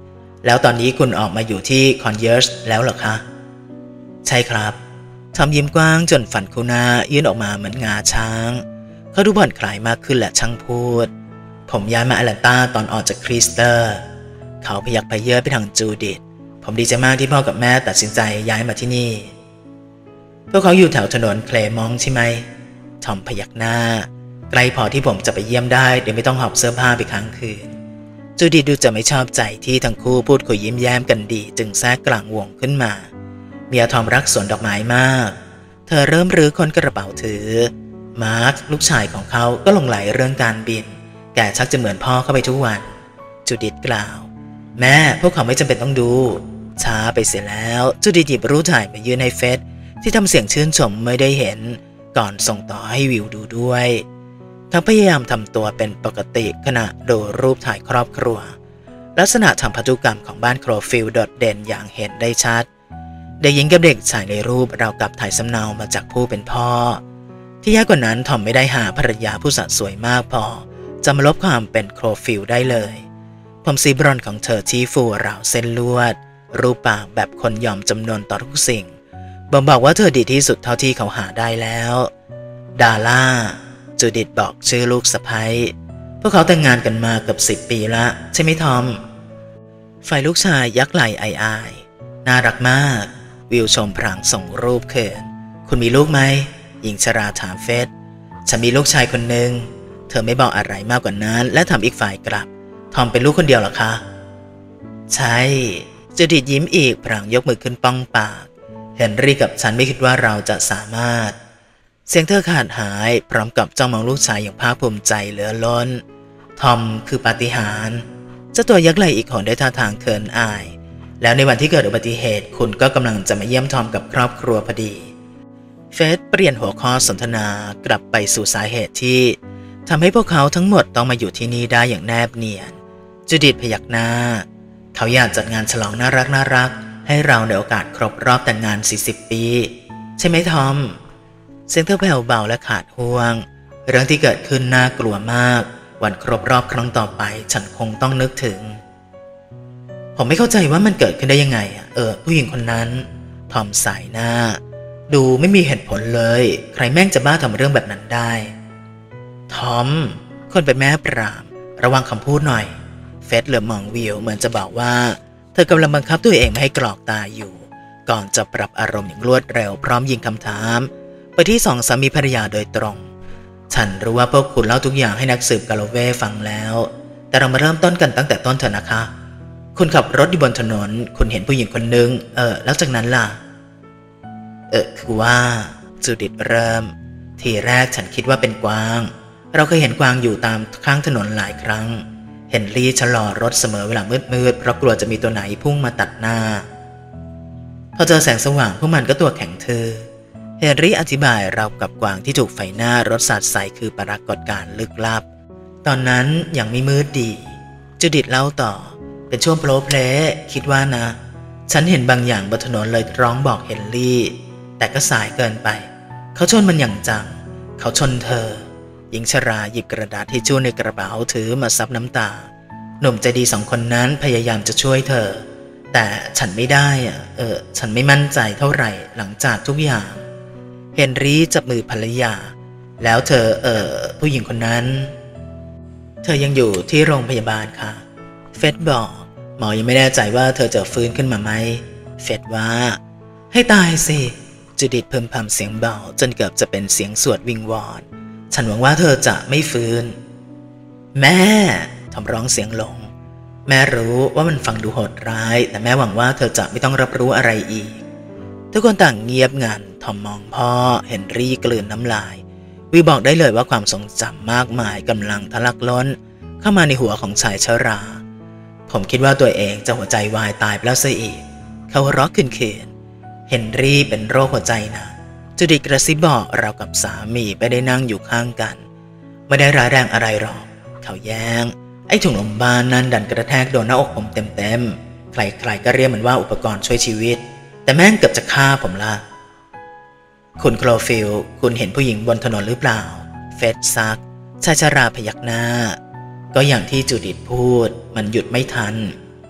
แล้วตอนนี้คุณออกมาอยู่ที่คอนเยอร์ชแล้วเหรอคะใช่ครับทอมยิ้มกว้างจนฟันคูหน้ายื่นออกมาเหมือนงาช้างเขาดูผ่อนคลายมากขึ้นและช่างพูดผมย้ายมาแอตแลนตาตอนออกจากคริสเตอร์เขาพยักพเยิดไปทางจูดิธผมดีใจมากที่พ่อกับแม่ตัดสินใจย้ายมาที่นี่พวกเขาอยู่แถวถนนเคลมองใช่ไหมทอมพยักหน้าไกลพอที่ผมจะไปเยี่ยมได้โดยไม่ต้องหอบเสื้อผ้าไปค้างคืนจูดิธดูจะไม่ชอบใจที่ทั้งคู่พูดคุยยิ้มแย้มกันดีจึงแทรกกลางวงขึ้นมาเมียทอมรักสวนดอกไม้มากเธอเริ่มรื้อค้นกระเป๋าถือมาร์คลูกชายของเขาก็หลงไหลเรื่องการบินแกชักจะเหมือนพ่อเข้าไปทุกวันจูดิธกล่าวแม่พวกเขาไม่จำเป็นต้องดูช้าไปเสียแล้วจูดิธหยิบรูปถ่ายมายื่นให้เฟธที่ทำเสียงชื่นชมไม่ได้เห็นก่อนส่งต่อให้วิวดูด้วยทั้งพยายามทำตัวเป็นปกติขณะดูรูปถ่ายครอบครัวลักษณะทำพันธุกรรมของบ้านโครฟิลด์โดดเด่นอย่างเห็นได้ชัดเด็กหญิงกับเด็กชายในรูปเรากับถ่ายสำเนามาจากผู้เป็นพ่อที่ยากกว่านั้นทอมไม่ได้หาภรรยาผู้สะสวยมากพอจะมาลบความเป็นโครฟิลด์ได้เลยผมสีบรอนของเธอที่ฟูราวเส้นลวดรูปปากแบบคนยอมจำนนต่อทุกสิ่งบ่งบอกว่าเธอดีที่สุดเท่าที่เขาหาได้แล้วดาร่าจูดิธบอกชื่อลูกสะใภ้พวกเขาแต่งงานกันมาเกือบสิบปีละใช่ไหมทอมฝ่ายลูกชายยักไหล่อายๆน่ารักมากวิวชมพรางส่งรูปเขินคุณมีลูกไหมหญิงชราถามเฟธฉันมีลูกชายคนหนึ่งเธอไม่บอกอะไรมากกว่านั้นและทำอีกฝ่ายกลับทอมเป็นลูกคนเดียวเหรอคะใช่จูดิธยิ้มอีกพรางยกมือขึ้นป้องปากเฮนรี่กับฉันไม่คิดว่าเราจะสามารถเสียงเธอขาดหายพร้อมกับจ้องมองลูกชายอย่างภาคภูมิใจเหลือล้นทอมคือปาฏิหาริย์เจ้าตัวยักไหล่อีกคนด้วยท่าทางเขินอายแล้วในวันที่เกิดอุบัติเหตุคุณก็กำลังจะมาเยี่ยมทอมกับครอบครัวพอดีเฟธเปลี่ยนหัวข้อสนทนากลับไปสู่สาเหตุที่ทำให้พวกเขาทั้งหมดต้องมาอยู่ที่นี่ได้อย่างแนบเนียนจูดิธพยักหน้าเขาอยากจัดงานฉลองน่ารักน่ารักให้เราในโอกาสครบรอบแต่งงานสี่สิบปีใช่ไหมทอมเสียงเธอแผ่วเบาและขาดห่วงเรื่องที่เกิดขึ้นน่ากลัวมากวันครบรอบครั้งต่อไปฉันคงต้องนึกถึงผมไม่เข้าใจว่ามันเกิดขึ้นได้ยังไงอ่ะเออผู้หญิงคนนั้นทอมสายหน้าดูไม่มีเหตุผลเลยใครแม่งจะบ้าทำเรื่องแบบนั้นได้ทอมคนเป็นแม่ปรามระวังคำพูดหน่อยเฟธเหลือบมองวิวเหมือนจะบอกว่าเธอกำลังบังคับตัวเองไม่ให้กรอกตาอยู่ก่อนจะปรับอารมณ์อย่างรวดเร็วพร้อมยิงคำถามไปที่สองสามีภรรยาโดยตรงฉันรู้ว่าพวกคุณเล่าทุกอย่างให้นักสืบกาโลเว่ฟังแล้วแต่เรามาเริ่มต้นกันตั้งแต่ต้นเถอะนะคะคุณขับรถอยู่บนถนนคุณเห็นผู้หญิงคนนึงเออแล้วจากนั้นล่ะเออคือว่าจูดิธเริ่มทีแรกฉันคิดว่าเป็นกวางเราเคยเห็นกวางอยู่ตามข้างถนนหลายครั้งเฮนรี่ชะลอรถเสมอเวลามืดๆเพราะกลัวจะมีตัวไหนพุ่งมาตัดหน้าพอเจอแสงสว่างพวกมันก็ตัวแข็งทื่อเฮนรี่อธิบายเรากับกวางที่ถูกไฟหน้ารถสาดใส่คือปรากฏการณ์ลึกลับตอนนั้นยังไม่มืดดีจูดิธเล่าต่อเป็นช่วงโผล่เพลคิดว่านะฉันเห็นบางอย่างบนถนนเลยร้องบอกเฮนรี่แต่ก็สายเกินไปเขาชนมันอย่างจังเขาชนเธอหญิงชราหยิบกระดาษทิชชู่ในกระเป๋าถือมาซับน้ำตาหนุ่มใจดีสองคนนั้นพยายามจะช่วยเธอแต่ฉันไม่ได้อะเออฉันไม่มั่นใจเท่าไหร่หลังจากทุกอย่างเฮนรี่จับมือภรรยาแล้วเธอเออผู้หญิงคนนั้นเธอยังอยู่ที่โรงพยาบาลค่ะเฟธบอกหมอยังไม่แน่ใจว่าเธอจะฟื้นขึ้นมาไหมเฟธว่าให้ตายสิจูดิธเพิ่มพำเสียงเบาจนเกือบจะเป็นเสียงสวดวิงวอนฉันหวังว่าเธอจะไม่ฟื้นแม่ทำร้องเสียงหลงแม่รู้ว่ามันฟังดูโหดร้ายแต่แม่หวังว่าเธอจะไม่ต้องรับรู้อะไรอีกทุกคนต่างเงียบงันทอมมองพ่อเฮนรี่กลืนน้ำลายวิวบอกได้เลยว่าความทรงจำมากมายกำลังทะลักล้นเข้ามาในหัวของชายชราผมคิดว่าตัวเองจะหัวใจวายตายไปแล้วซะอีกเขาร้องขึ้นเขินเฮนรี่เป็นโรคหัวใจนะจูดิธกระซิบบอกเรากับสามีไปได้นั่งอยู่ข้างกันไม่ได้ร้ายแรงอะไรหรอกเขาแย้งไอ้ถุงลมบ้านนั้นดันกระแทกโดนหน้าอกผมเต็มๆใครๆก็เรียกมันว่าอุปกรณ์ช่วยชีวิตแต่แม่งเกือบจะฆ่าผมละคุณโคลฟิลคุณเห็นผู้หญิงบนถนนหรือเปล่าเฟธซักชายชราพยักหน้าก็อย่างที่จูดิธพูดมันหยุดไม่ทัน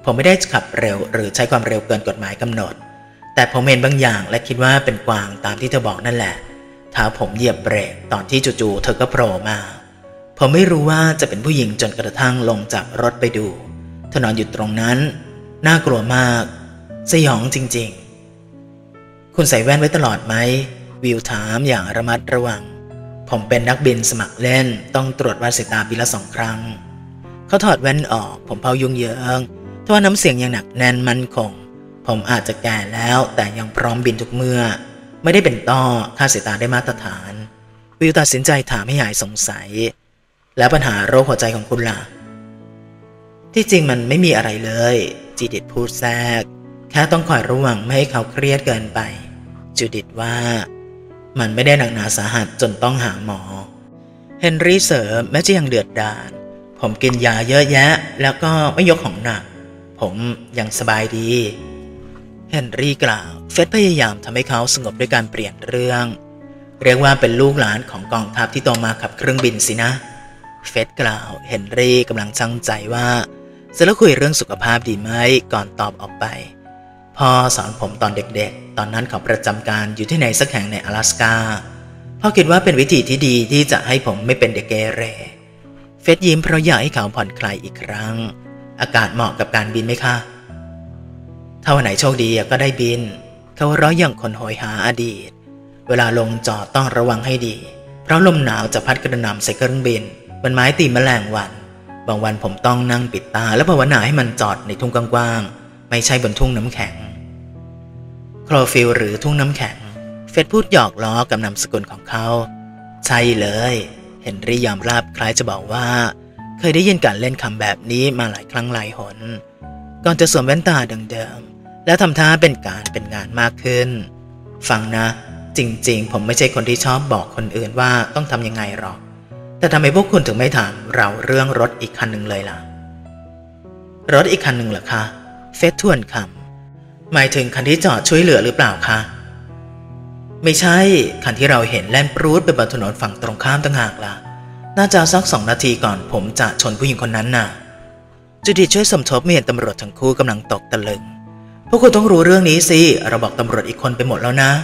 ผมไม่ได้ขับเร็วหรือใช้ความเร็วเกินกฎหมายกำหนดแต่ผมเห็นบางอย่างและคิดว่าเป็นกวางตามที่เธอบอกนั่นแหละเท้าผมเหยียบเบรกตอนที่จู่ๆเธอก็โผล่มาผมไม่รู้ว่าจะเป็นผู้หญิงจนกระทั่งลงจากรถไปดูเธอนอนอยู่ตรงนั้นน่ากลัวมากสยองจริงๆคุณใส่แว่นไว้ตลอดไหมวิวถามอย่างระมัดระวังผมเป็นนักบินสมัครเล่นต้องตรวจวัดสายตาปีละสองครั้งเขาถอดแว่นออกผมเผายุ่งเหยิงทว่าน้ำเสียงยังหนักแน่นมั่นคงผมอาจจะแก่แล้วแต่ยังพร้อมบินทุกเมื่อไม่ได้เป็นต้อค่าสายตาได้มาตรฐานวิวตัดสินใจถามให้หายสงสัยแล้วปัญหาโรคหัวใจของคุณล่ะที่จริงมันไม่มีอะไรเลยจูดิธพูดแทรกแค่ต้องคอยระวังไม่ให้เขาเครียดเกินไปจูดิธว่ามันไม่ได้หนักหนาสาหัสจนต้องหาหมอเฮนรี่เสริมแม้จะยังเดือดดาลผมกินยาเยอะแยะแล้วก็ไม่ยกของหนักผมยังสบายดีเฮนรี่กล่าวเฟร็ดพยายามทำให้เขาสงบด้วยการเปลี่ยนเรื่องเรียกว่าเป็นลูกหลานของกองทัพที่โตมาขับเครื่องบินสินะเฟร็ดกล่าวเฮนรี่กำลังชั่งใจว่าจะเลิกคุยเรื่องสุขภาพดีไหมก่อนตอบออกไปพ่อสอนผมตอนเด็กๆตอนนั้นเขาประจำการอยู่ที่ไหนสักแห่งใน阿拉斯าพ่อคิดว่าเป็นวิธีที่ดีที่จะให้ผมไม่เป็นเด็กเกเรเฟร็ดยิ้มเพราะอยากให้เขาผ่อนคลายอีกครั้งอากาศเหมาะกับการบินไหมคะถ้าวันไหนโชคดีก็ได้บินเขาร้อยอย่างคนโหยหาอดีตเวลาลงจอดต้องระวังให้ดีเพราะลมหนาวจะพัดกระหน่ำใส่เครื่องบินบนไม้ตีแมลงวันบางวันผมต้องนั่งปิดตาและภาวนาให้มันจอดในทุ่งกว้างๆไม่ใช่บนทุ่งน้ำแข็งโคลฟิลหรือทุ่งน้ำแข็งเฟร็ดพูดหยอกล้อกับนามสกุลของเขาใช่เลยเฮนรี่ยอมรับคล้ายจะบอกว่าเคยได้ยินการเล่นคำแบบนี้มาหลายครั้งหลายหนก่อนจะสวมแว่นตาเดิมๆและทำท่าเป็นการเป็นงานมากขึ้นฟังนะจริงๆผมไม่ใช่คนที่ชอบบอกคนอื่นว่าต้องทำยังไงหรอกแต่ทำไมพวกคุณถึงไม่ถามเราเรื่องรถอีกคันหนึ่งเลยล่ะรถอีกคันหนึ่งเหรอคะเฟร็ดทวนคำหมายถึงคันที่จอดช่วยเหลือหรือเปล่าคะไม่ใช่คันที่เราเห็นแล่นปรูดไปบนถนนฝั่งตรงข้ามต่างหากล่ะน่าจะสักสองนาทีก่อนผมจะชนผู้หญิงคนนั้นน่ะจูดิธช่วยสมทบเมื่อเห็นตำรวจทั้งคู่กำลังตกตะลึงพวกคุณต้องรู้เรื่องนี้สิเราบอกตำรวจอีกคนไปหมดแล้วนะ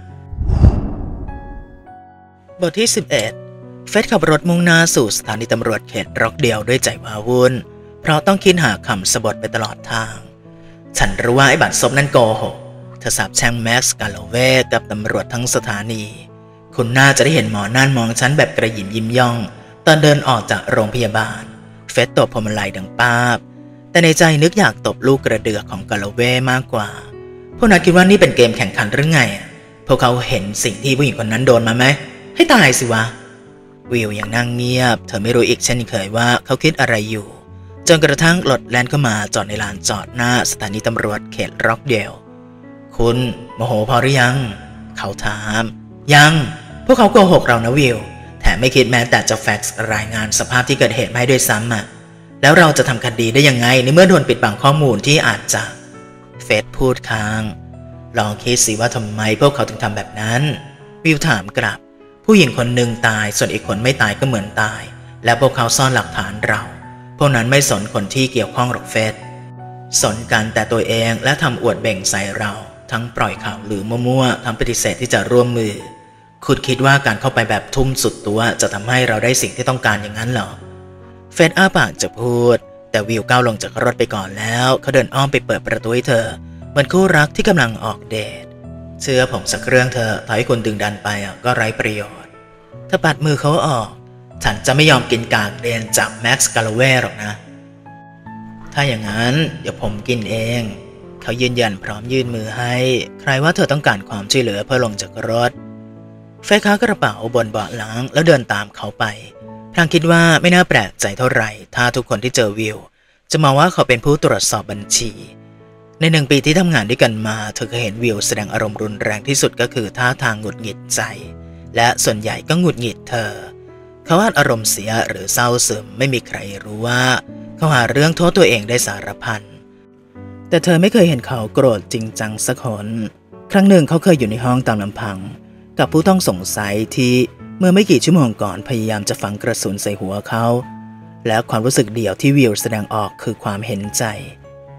บทที่สิบเอ็ดเฟร็ดขับรถมุ่งหน้าสู่สถานีตำรวจเขตร็อกเดลด้วยใจว้าวุ่นเพราะต้องคิดหาคำสบถไปตลอดทางฉันรู้ว่าไอ้บัตรซบนั่นโกหกเธอสาบแช่งแม็กซ์กาโลเวกับตำรวจทั้งสถานีคุณน่าจะได้เห็นหมอนั่นมองฉันแบบกระหยิมยิ้มย่องตอนเดินออกจากโรงพยาบาลเฟร็ดตบพวงมาลัยดังป้าบแต่ในใจนึกอยากตบลูกกระเดือกของกาโลเวมากกว่าพวกนั้นคิดว่านี่เป็นเกมแข่งขันหรือไงพวกเขาเห็นสิ่งที่ผู้หญิงคนนั้นโดนมาไหมให้ตายสิวะวิวยังนั่งเงียบเธอไม่รู้อีกเช่นเคยว่าเขาคิดอะไรอยู่จนกระทั่งรถแล่นเข้ามาจอดในลานจอดหน้าสถานีตำรวจเขตร็อกเดลคุณโมโหพอหรือยังเขาถามยังพวกเขาโกหกเรานะวิวแถมไม่คิดแม้แต่จะแฟกซ์รายงานสภาพที่เกิดเหตุมาให้ด้วยซ้ำอ่ะแล้วเราจะทำคดีได้ยังไงในเมื่อโดนปิดบังข้อมูลที่อาจจะเฟร็ดพูดค้างลองคิดสิว่าทำไมพวกเขาถึงทำแบบนั้นวิวถามกลับผู้หญิงคนหนึ่งตายส่วนอีกคนไม่ตายก็เหมือนตายและพวกเขาซ่อนหลักฐานเราพวกนั้นไม่สนคนที่เกี่ยวข้องหรอกเฟร็ดสนกันแต่ตัวเองและทำอวดเบ่งใส่เราทั้งปล่อยข่าวหรือมั่วๆทั้งปฏิเสธที่จะร่วมมือคุณคิดว่าการเข้าไปแบบทุ่มสุดตัวจะทำให้เราได้สิ่งที่ต้องการอย่างนั้นเหรอเฟร็ดอ้าปากจะพูดแต่วิวก้าวลงจากรถไปก่อนแล้วเขาเดินอ้อมไปเปิดประตูให้เธอเหมือนคู่รักที่กำลังออกเดทเชื่อผมสักเรื่องเธอถ้าให้คุณดึงดันไปก็ไร้ประโยชน์เธอปัดมือเขาออกฉันจะไม่ยอมกินกากเดนจากแม็กซ์กาโลเวหรอกนะถ้าอย่างนั้นเดี๋ยวผมกินเองเขายืนยันพร้อมยื่นมือให้ใครว่าเธอต้องการความช่วยเหลือเพื่อลงจากรถเฟร็ดค้ากระเป๋าบนเบาะหลังแล้วเดินตามเขาไปพลางคิดว่าไม่น่าแปลกใจเท่าไหร่ถ้าทุกคนที่เจอวิวจะมองว่าเขาเป็นผู้ตรวจสอบบัญชีในหนึ่งปีที่ทำงานด้วยกันมาเธอเคยเห็นวิวแสดงอารมณ์รุนแรงที่สุดก็คือท่าทางหงุดหงิดใจและส่วนใหญ่ก็หงุดหงิดเธอเขาอาจอารมณ์เสียหรือเศร้าซึมไม่มีใครรู้ว่าเขาหาเรื่องโทษตัวเองได้สารพันแต่เธอไม่เคยเห็นเขาโกรธจริงจังสักหนครั้งหนึ่งเขาเคยอยู่ในห้องตามลำพังกับผู้ต้องสงสัยที่เมื่อไม่กี่ชั่วโมงก่อนพยายามจะฝังกระสุนใส่หัวเขาและความรู้สึกเดียวที่วิวแสดงออกคือความเห็นใจ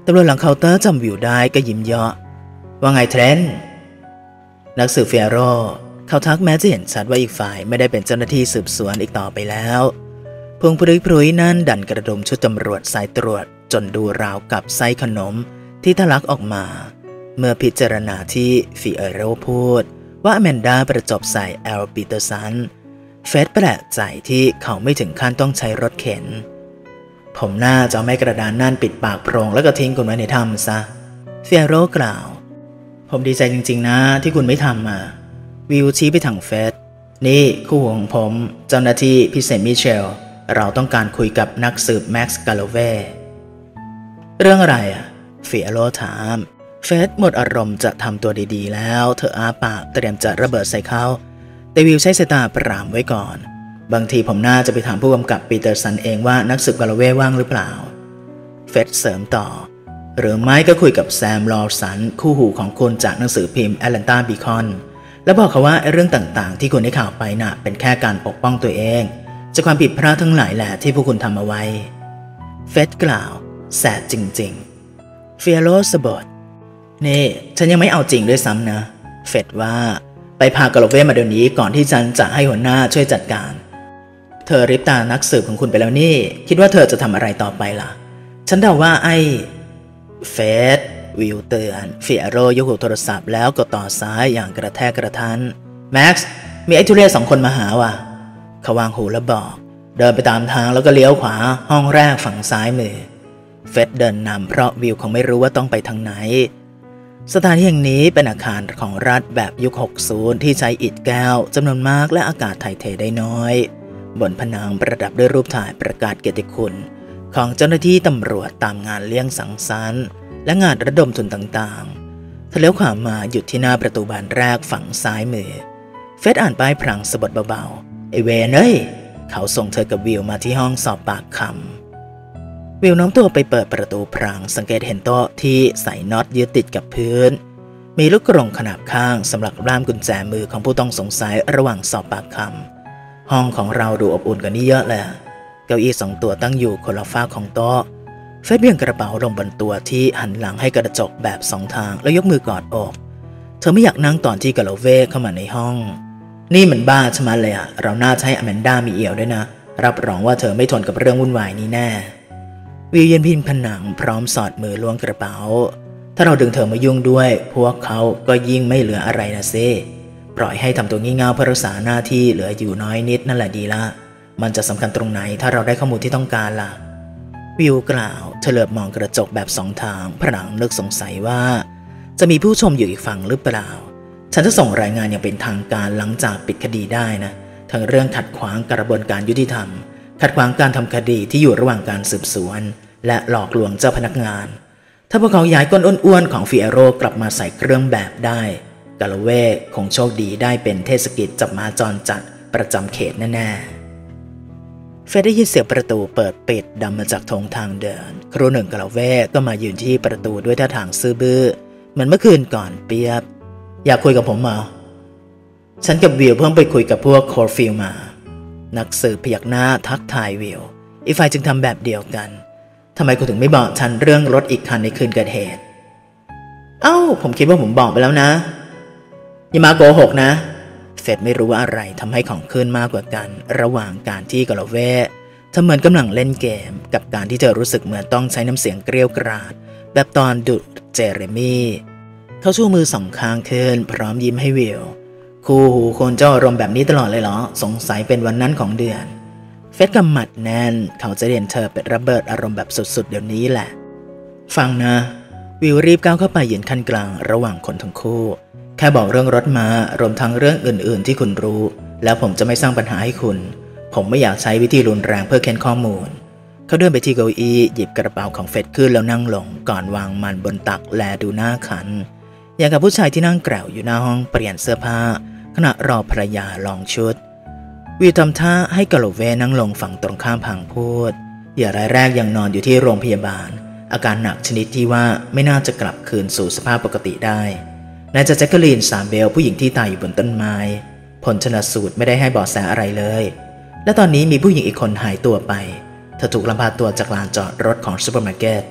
ตำรวจหลังเคาน์เตอร์จำวิวได้ก็ยิ้มเยาะว่าไงเทรนนักสืบเฟียโรเขาทักแม้จะเห็นชัดว่าอีกฝ่ายไม่ได้เป็นเจ้าหน้าที่สืบสวนอีกต่อไปแล้วพงปรุยปรุยนั่นดันกระดมชุดตำรวจสายตรวจจนดูราวกับไส้ขนมที่ทะลักออกมาเมื่อพิจารณาที่ฟิเอโรพูดว่าอแมนดาประจบใส่แอลปีเตอร์สันเฟสแปลกใจที่เขาไม่ถึงขั้นต้องใช้รถเข็นผมน่าจะเอาไม้กระดานนั่นปิดปากโพรงแล้วก็ทิ้งคุณไว้ในถ้ำซะฟิเอโรกล่าวผมดีใจจริงๆนะที่คุณไม่ทำมาวิวชี้ไปทางเฟสนี่คู่ของผมเจ้าหน้าที่พิเศษมิเชลเราต้องการคุยกับนักสืบแม็กซ์กาโลเวเรื่องอะไรอ่ะฟิเอโรถามเฟสหมดอารมณ์จะทำตัวดีๆแล้วเธออาปากเตรียมจะระเบิดใส่เขาแต่วิวใช้สายตาปรามไว้ก่อนบางทีผมน่าจะไปถามผู้กำกับปีเตอร์สันเองว่านักสืบกาโลเวว่างหรือเปล่าเฟสเสริมต่อหรือไม่ก็คุยกับแซมลอร์สันคู่หูของคุณจากหนังสือพิมพ์แอตแลนตาบีคอนแล้วบอกเขาว่าเรื่องต่างๆที่คุณได้ข่าวไปน่ะเป็นแค่การปกป้องตัวเองจากความผิดพลาดทั้งหลายแหละที่พวกคุณทำเอาไว้เฟสกล่าวแสบจริงๆเฟียโรสบดนี่ฉันยังไม่เอาจริงด้วยซ้ำนะเฟสว่าไปพากาโลเวมาเดี๋ยวนี้ก่อนที่ฉันจะให้หัวหน้าช่วยจัดการเธอริบตานักสืบของคุณไปแล้วนี่คิดว่าเธอจะทำอะไรต่อไปล่ะฉันเดาว่าไอ้เฟสวิวเตือนฟิเอโรยกหูโทรศัพท์แล้วกดต่อซ้ายอย่างกระแทกกระทันแม็กซ์มีไอ้ทุเรศสองคนมาหาว่ะเขาวางหูแล้วบอกเดินไปตามทางแล้วก็เลี้ยวขวาห้องแรกฝั่งซ้ายมือเฟสเดินนำเพราะวิวคงไม่รู้ว่าต้องไปทางไหนสถานที่แห่งนี้เป็นอาคารของรัฐแบบยุคหกสิบที่ใช้อิฐแก้วจำนวนมากและอากาศถ่ายเทได้น้อยบนผนังประดับด้วยรูปถ่ายประกาศเกียรติคุณของเจ้าหน้าที่ตำรวจตามงานเลี้ยงสังสรรค์และงานระดมทุนต่างๆทะเลขวามาหยุดที่หน้าประตูบานแรกฝั่งซ้ายมือเฟสอ่านป้ายพลางสะบัดเบาๆไอเวนเอ้ยเขาส่งเธอกับวิวมาที่ห้องสอบปากคำวิวน้อมตัวไปเปิดประตูพลางสังเกตเห็นโต๊ะที่ใส่น็อตยึดติดกับพื้นมีลูกกรงขนาบข้างสำหรับล่ามกุญแจมือของผู้ต้องสงสัยระหว่างสอบปากคำห้องของเราดูอบอุ่นกว่านี้เยอะเลยเก้าอี้สองตัวตั้งอยู่คนละฝ้าของโต๊ะเฟสเบี่ยงกระเป๋าลงบนตัวที่หันหลังให้กระจกแบบสองทางแล้วยกมือกอดอกเธอไม่อยากนั่งตอนที่กาโลเวเข้ามาในห้องนี่เหมือนบ้าใช่ไหมเลยอะเราน่าใช้อแมนดามีเอี่ยวด้วยนะรับรองว่าเธอไม่ทนกับเรื่องวุ่นวายนี้แน่วิวยืนพิงผนังพร้อมสอดมือล้วงกระเป๋าถ้าเราดึงเธอมายุ่งด้วยพวกเขาก็ยิ่งไม่เหลืออะไรนะเซ่ปล่อยให้ทำตัวงี่เง่าเพื่อรักษาหน้าที่เหลืออยู่น้อยนิดนั่นแหละดีละมันจะสำคัญตรงไหนถ้าเราได้ข้อมูลที่ต้องการล่ะวิวกล่าวเฉลิมมองกระจกแบบสองทางพลางนึกสงสัยว่าจะมีผู้ชมอยู่อีกฝั่งหรือเปล่าฉันจะส่งรายงานอย่างเป็นทางการหลังจากปิดคดีได้นะทั้งเรื่องขัดขวางกระบวนการยุติธรรมขัดขวางการทำคดีที่อยู่ระหว่างการสืบสวนและหลอกลวงเจ้าพนักงานถ้าพวกเขาย้ายก้นอ้วนๆของฟิเอโรกลับมาใส่เครื่องแบบได้กาโลเวคงโชคดีได้เป็นเทศกิจจับม้าจรจัดประจำเขตแน่ๆเฟสได้ยินเสียงประตูเปิดปิดดังมาจากทงทางเดินครูหนึ่งกาโลเวก็มายืนที่ประตูด้วยท่าทางซื่อบื้อเหมือนเมื่อคืนก่อนเปียบอยากคุยกับผมเหรอฉันกับวิวเพิ่งไปคุยกับพวกโคลฟิลมานักสืบพยักหน้าทักทายวิวอีกฝ่ายจึงทำแบบเดียวกันทำไมคุณถึงไม่บอกฉันเรื่องรถอีกคันในคืนเกิดเหตุเอ้าผมคิดว่าผมบอกไปแล้วนะอย่ามาโกหกนะเฟสไม่รู้ว่าอะไรทำให้ของขึ้นมากกว่ากันระหว่างการที่กาโลเวเธอเหมือนกำลังเล่นเกมกับการที่เธอรู้สึกเหมือนต้องใช้น้ำเสียงเกรี้ยวกราดแบบตอนดุเจเรมี่เขาชูมือสองข้างขึ้นพร้อมยิ้มให้วิวคู่หูคนเจ้าอารมณ์แบบนี้ตลอดเลยเหรอสงสัยเป็นวันนั้นของเดือนเฟสกำหมัดแน่นเขาจะเห็นเธอเป็นระเบิดอารมณ์แบบสุดๆเดี๋ยวนี้แหละฟังนะวิวรีบก้าวเข้าไปยืนขั้นกลางระหว่างคนทั้งคู่แค่บอกเรื่องรถมารวมทั้งเรื่องอื่นๆที่คุณรู้แล้วผมจะไม่สร้างปัญหาให้คุณผมไม่อยากใช้วิธีรุนแรงเพื่อเค้นข้อมูลเขาเดินไปที่เก้าอี้หยิบกระเป๋าของเฟสขึ้นแล้วนั่งลงก่อนวางมันบนตักแลดูหน้าขันอย่างกับผู้ชายที่นั่งแกร่วอยู่หน้าห้องเปลี่ยนเสื้อผ้าขณะรอภรรยาลองชุดวิวทำท่าให้กาโลเวนั่งลงฝั่งตรงข้ามพังพูดเหยื่อรายแรกยังนอนอยู่ที่โรงพยาบาลอาการหนักชนิดที่ว่าไม่น่าจะกลับคืนสู่สภาพปกติได้นายจะแจ็คเกอรีนสามเบลผู้หญิงที่ตายอยู่บนต้นไม้ผลชนสูตรไม่ได้ให้เบาะแสอะไรเลยและตอนนี้มีผู้หญิงอีกคนหายตัวไปเธอถูกลักพาตัวจากลานจอดรถของซูเปอร์มาร์เก็ต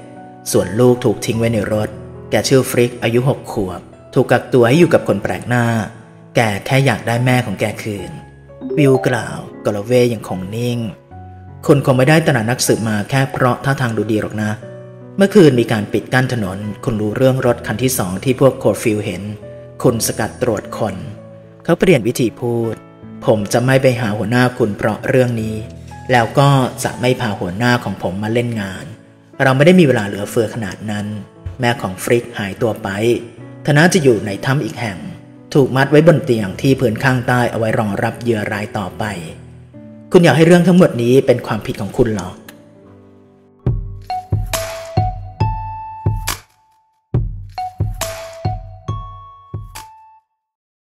ส่วนลูกถูกทิ้งไว้ในรถแกชื่อฟริกอายุหกขวบถูกกักตัวให้อยู่กับคนแปลกหน้าแกแค่อยากได้แม่ของแกคืนวิวกล่าวกอลเวย์ยังคงนิ่งคุณคงไม่ได้ตระหนักสืบมาแค่เพราะท่าทางดูดีหรอกนะเมื่อคืนมีการปิดกั้นถนนคุณรู้เรื่องรถคันที่สองที่พวกโคฟิลเห็นคุณสกัดตรวจคนเขาเปลี่ยนวิธีพูดผมจะไม่ไปหาหัวหน้าคุณเพราะเรื่องนี้แล้วก็จะไม่พาหัวหน้าของผมมาเล่นงานเราไม่ได้มีเวลาเหลือเฟือขนาดนั้นแม่ของฟริกหายตัวไปเธอน่าจะอยู่ในถ้ำอีกแห่งถูกมัดไว้บนเตียงที่พื้นข้างใต้เอาไว้รองรับเหยื่อรายต่อไปคุณอยากให้เรื่องทั้งหมดนี้เป็นความผิดของคุณเหรอ